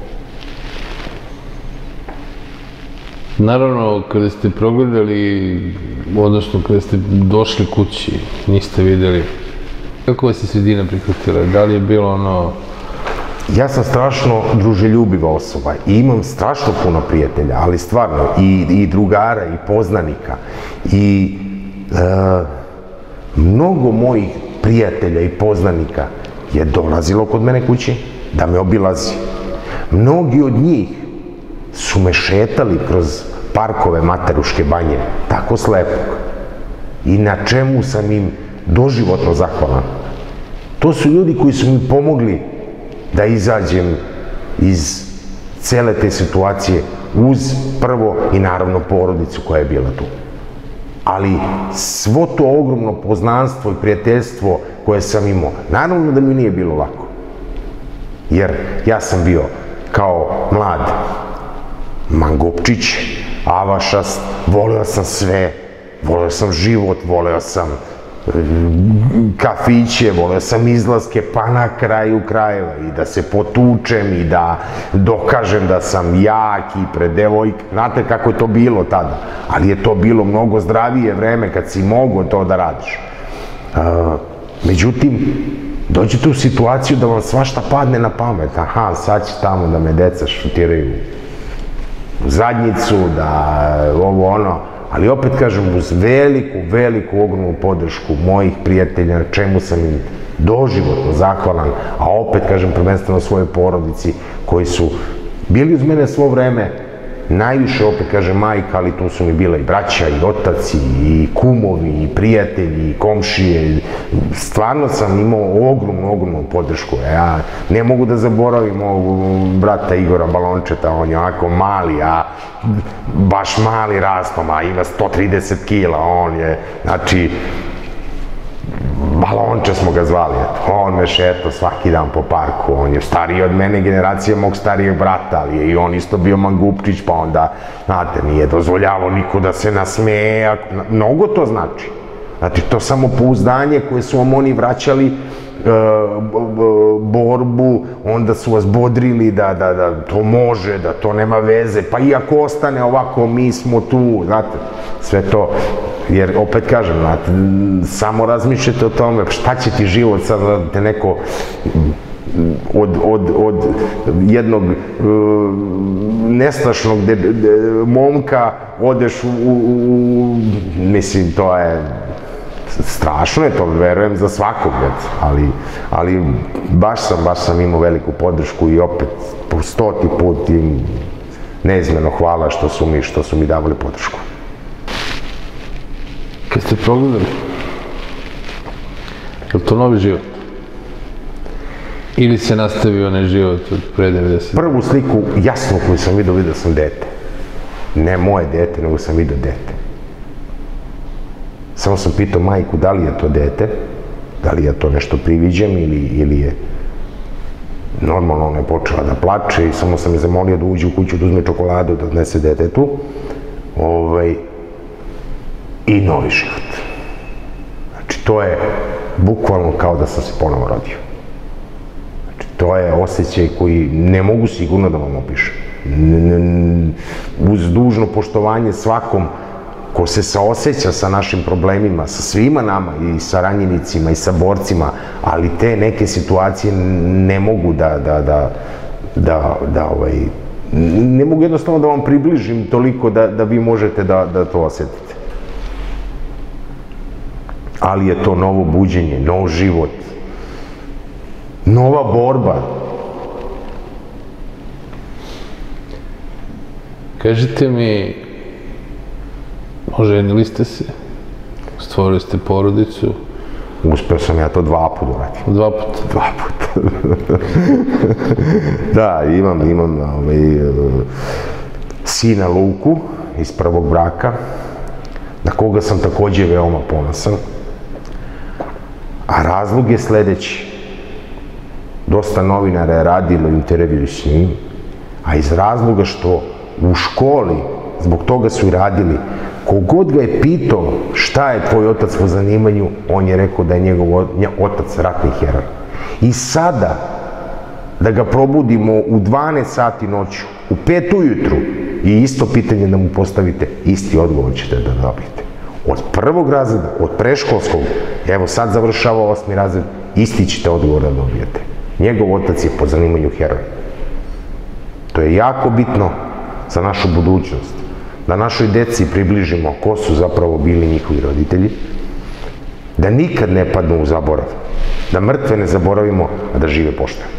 Naravno, kada ste progledali, odnosno kada ste došli kući, niste videli, kako vas je sredina prihvatila? Da li je bilo ono... Ja sam strašno druželjubiva osoba i imam strašno puno prijatelja, ali stvarno i drugara i poznanika i mnogo mojih prijatelja i poznanika je dolazilo kod mene kući da me obilazi. Mnogi od njih su me šetali kroz parkove Materuške banje, tako slepog, i na čemu sam im doživotno zahvalan. To su ljudi koji su mi pomogli da izađem iz cele te situacije uz prvo i naravno porodicu koja je bila tu. Ali svo to ogromno poznanstvo i prijateljstvo koje sam imao, naravno da mi nije bilo lako. Jer ja sam bio kao mlad mangupčić, avašast, voleo sam sve, voleo sam život, voleo sam kafiće, voleo sam izlaske, pa na kraju krajeva i da se potučem i da dokažem da sam jak i pred devojke. Znate kako je to bilo tada, ali je to bilo mnogo zdravije vreme kad si mogao to da radiš. Međutim, dođete u situaciju da vam svašta padne na pamet. Aha, sad će tamo da me deca šutiraju u zadnjicu, da ovo ono, ali opet kažem, uz veliku, veliku ogromnu podršku mojih prijatelja, na čemu sam im doživotno zahvalan, a opet kažem prvenstveno svojoj porodici koji su bili uz mene svo vreme, najviše opet kažem majka, ali tu su mi bila i braća i otac i kumovi i prijatelji i komšije. Stvarno sam imao ogromnu, ogromnu podršku. Ja ne mogu da zaboravim mog brata Igora Balončeta, on je onako mali, a baš mali rastom, a ima sto trideset kila, on je, znači, Balonče smo ga zvali, on me šeto svaki dan po parku, on je stariji od mene, generacija mog starijeg brata, ali je i on isto bio mangupčić, pa onda, znate, nije dozvoljavao niko da se nasmeje, mnogo to znači. Znači, to samopouzdanje koje su vam oni vraćali, borbu, onda su vas bodrili da to može, da to nema veze, pa i ako ostane ovako, mi smo tu, znate, sve to. Jer, opet kažem, samo razmišljate o tome šta će ti život sad da te neko od jednog nestašnog momka odeš u, mislim, to je strašno je to, verujem, za svakog, ali baš sam, baš sam imao veliku podršku i opet po stoti put im neizmjerno hvala što su mi, što su mi davali podršku. Kad ste progledali, je li to novi život? Ili se nastavio onaj život od pre devedeset? Prvu sliku jasno koju sam vidio, vidio sam dete. Ne moje dete, nego sam vidio dete. Samo sam pitao majku da li je to dete, da li ja to nešto priviđam ili je normalno. Ona je počela da plače i samo sam je zamolio da uđe u kuću, da uzme čokoladu, da odnese detetu. I novi život. Znači, to je bukvalno kao da sam se ponovo rodio. Znači, to je osjećaj koji ne mogu sigurno da vam opišem. Uz dužno poštovanje svakom ko se saoseća sa našim problemima, sa svima nama, i sa ranjenicima, i sa borcima, ali te neke situacije ne mogu da, ne mogu jednostavno da vam približim toliko da vi možete da to osjetite. Ali je to novo buđenje, nov život, nova borba. Kažite mi, oženili ste se, stvorili ste porodicu. Uspeo sam ja to dva puta uraditi. Dva puta? Dva puta. Da, imam, imam sina Luku iz prvog braka, na koga sam takođe veoma ponosan. A razlog je sledeći. Dosta novinara je radilo intervju s njim, a iz razloga što u školi, zbog toga su i radili, kogod ga je pitao šta je tvoj otac po zanimanju, on je rekao da je njegov otac ratni heroj. I sada, da ga probudimo u dvanaest sati noću, u pet ujutru, i isto pitanje da mu postavite, isti odgovor ćete da dobijete. Od prvog razreda, od preškolskog, evo sad završava osmi razred, isti ćete odgovor da dobijete. Njegov otac je po zanimanju heroj. To je jako bitno za našu budućnost, da našoj deci približimo ko su zapravo bili njihovi roditelji, da nikad ne padnu u zaborav, da mrtve ne zaboravimo, a da žive pošteno.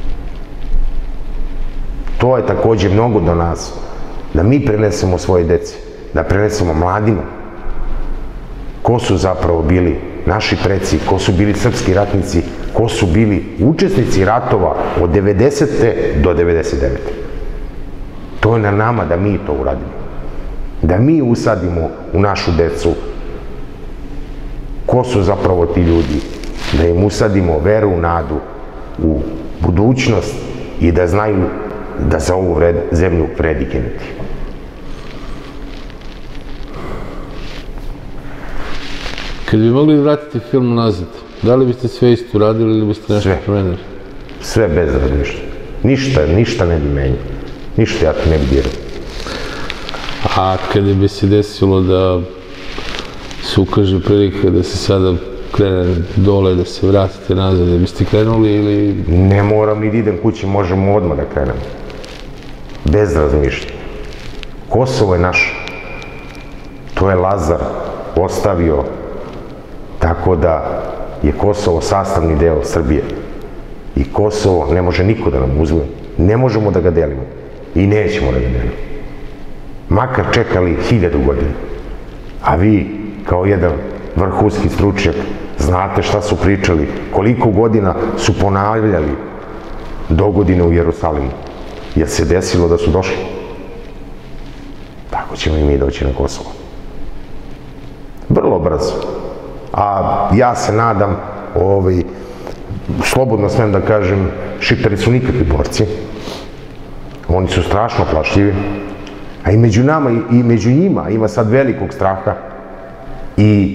To je takođe mnogo do nas, da mi prenesemo svoje deci, da prenesemo mladima ko su zapravo bili naši preci, ko su bili srpski ratnici, ko su bili učesnici ratova od devedesete do devedeset devete. To je na nama da mi to uradimo. Da mi usadimo u našu decu ko su zapravo ti ljudi, da im usadimo veru, nadu u budućnost i da znaju da za ovu zemlju vredi ginuti. Kad bi mogli vratiti film nazad, da li biste sve isto uradili ili biste nešto promenili? Sve bez razmišljanja. Ništa, ništa ne bi menjao. Ništa ja to ne bi dirao. A kada bi se desilo da se ukaže prilika da se sada krene dole, da se vratite nazad, da biste krenuli ili... Ne moram ni da idem kući, možemo odmah da krenemo. Bez razmišljanja. Kosovo je naše. To je Lazar ostavio, tako da je Kosovo sastavni deo Srbije. I Kosovo ne može niko da nam uzme. Ne možemo da ga delimo. I nećemo da ga delimo. Makar čekali hiljadu godina. A vi, kao jedan vrhunski stručnjak, znate šta su pričali, koliko godina su ponavljali dogodine u Jerusalimu. Jer se desilo da su došli. Tako ćemo i mi doći na Kosovo. Vrlo brzo. A ja se nadam, ovaj, slobodno smem da kažem, Šiptari su nikakvi borci. Oni su strašno plašljivi. A i među nama i među njima ima sad velikog straha i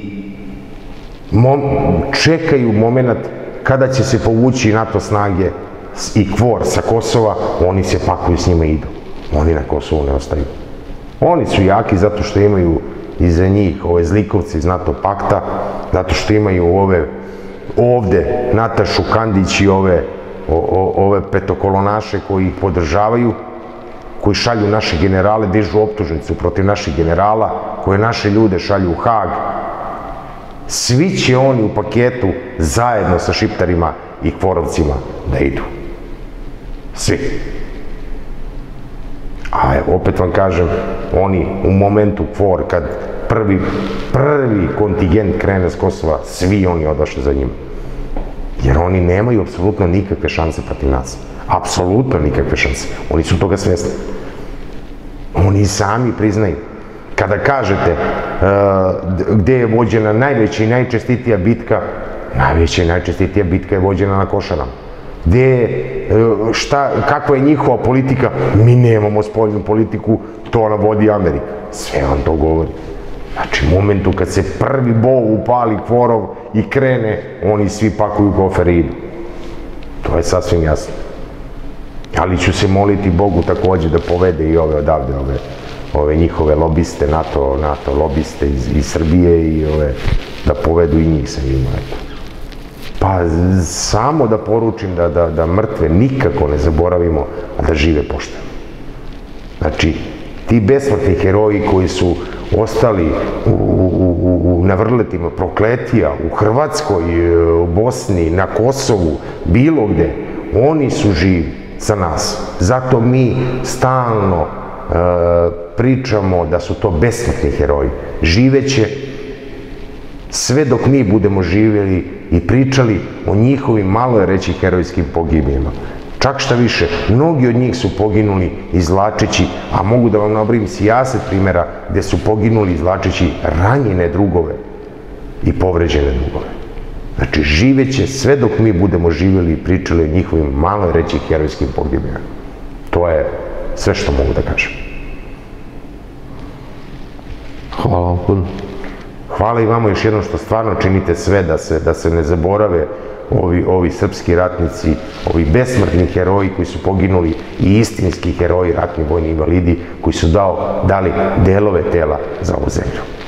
čekaju moment kada će se povući NATO snage i KFOR sa Kosova, oni se pakuju s njima i idu. Oni na Kosovu ne ostaju. Oni su jaki zato što imaju iza njih ove zlikovce iz NATO pakta, zato što imaju ove ovde Natašu Kandić i ove ove petokolonaše koji ih podržavaju, koji šalju naše generale, dižu optužnicu protiv naših generala, koje naše ljude šalju u Hag. Svi će oni u paketu zajedno sa Šiptarima i Kforovcima da idu. Svi. A opet vam kažem, oni u momentu KFOR, kad prvi, prvi kontingent krene s Kosova, svi oni odašli za njima. Jer oni nemaju apsolutno nikakve šanse protiv nas. Apsolutno nikakve šanse. Oni su toga svesni. Oni sami priznaju. Kada kažete gde je vođena najveća i najčestitija bitka, najveća i najčestitija bitka je vođena na Košarama. Gde je, šta, kakva je njihova politika? Mi nemamo spoljnu politiku, to nam vodi Amerika. Sve vam to govori. Znači, u momentu kad se prvi bol upali KFOR-ov i krene, oni svi pakuju kofere i idu. To je sasvim jasno. Ali ću se moliti Bogu takođe da povede i ove odavde, ove, ove njihove lobiste, NATO, NATO lobiste iz, iz Srbije i ove, da povedu i njih sa njima. Pa samo da poručim da, da, da mrtve nikako ne zaboravimo, a da žive pošteno. Znači, ti besmrtni heroji koji su ostali u, u, u, na vrletima prokletija, u Hrvatskoj, u Bosni, na Kosovu, bilo gde, oni su živi za nas. Zato mi stalno e, pričamo da su to besmrtni heroji. Živeće sve dok mi budemo živjeli i pričali o njihovim, malo je reći, herojskim pogibijama. Čak šta više, mnogi od njih su poginuli izvlačeći, a mogu da vam nabrojim sijaset primjera gde su poginuli izvlačeći ranjene drugove i povređene drugove. Znači, živeće sve dok mi budemo živjeli i pričali o njihovim, malo je reći, herojskim pogibijama. To je sve što mogu da kažem. Hvala vam puno. Hvala i vama još jednom što stvarno činite sve da se, da se ne zaborave ovi, ovi srpski ratnici, ovi besmrtni heroji koji su poginuli i istinski heroji, ratni vojni invalidi koji su dao, dali delove tela za ovu zemlju.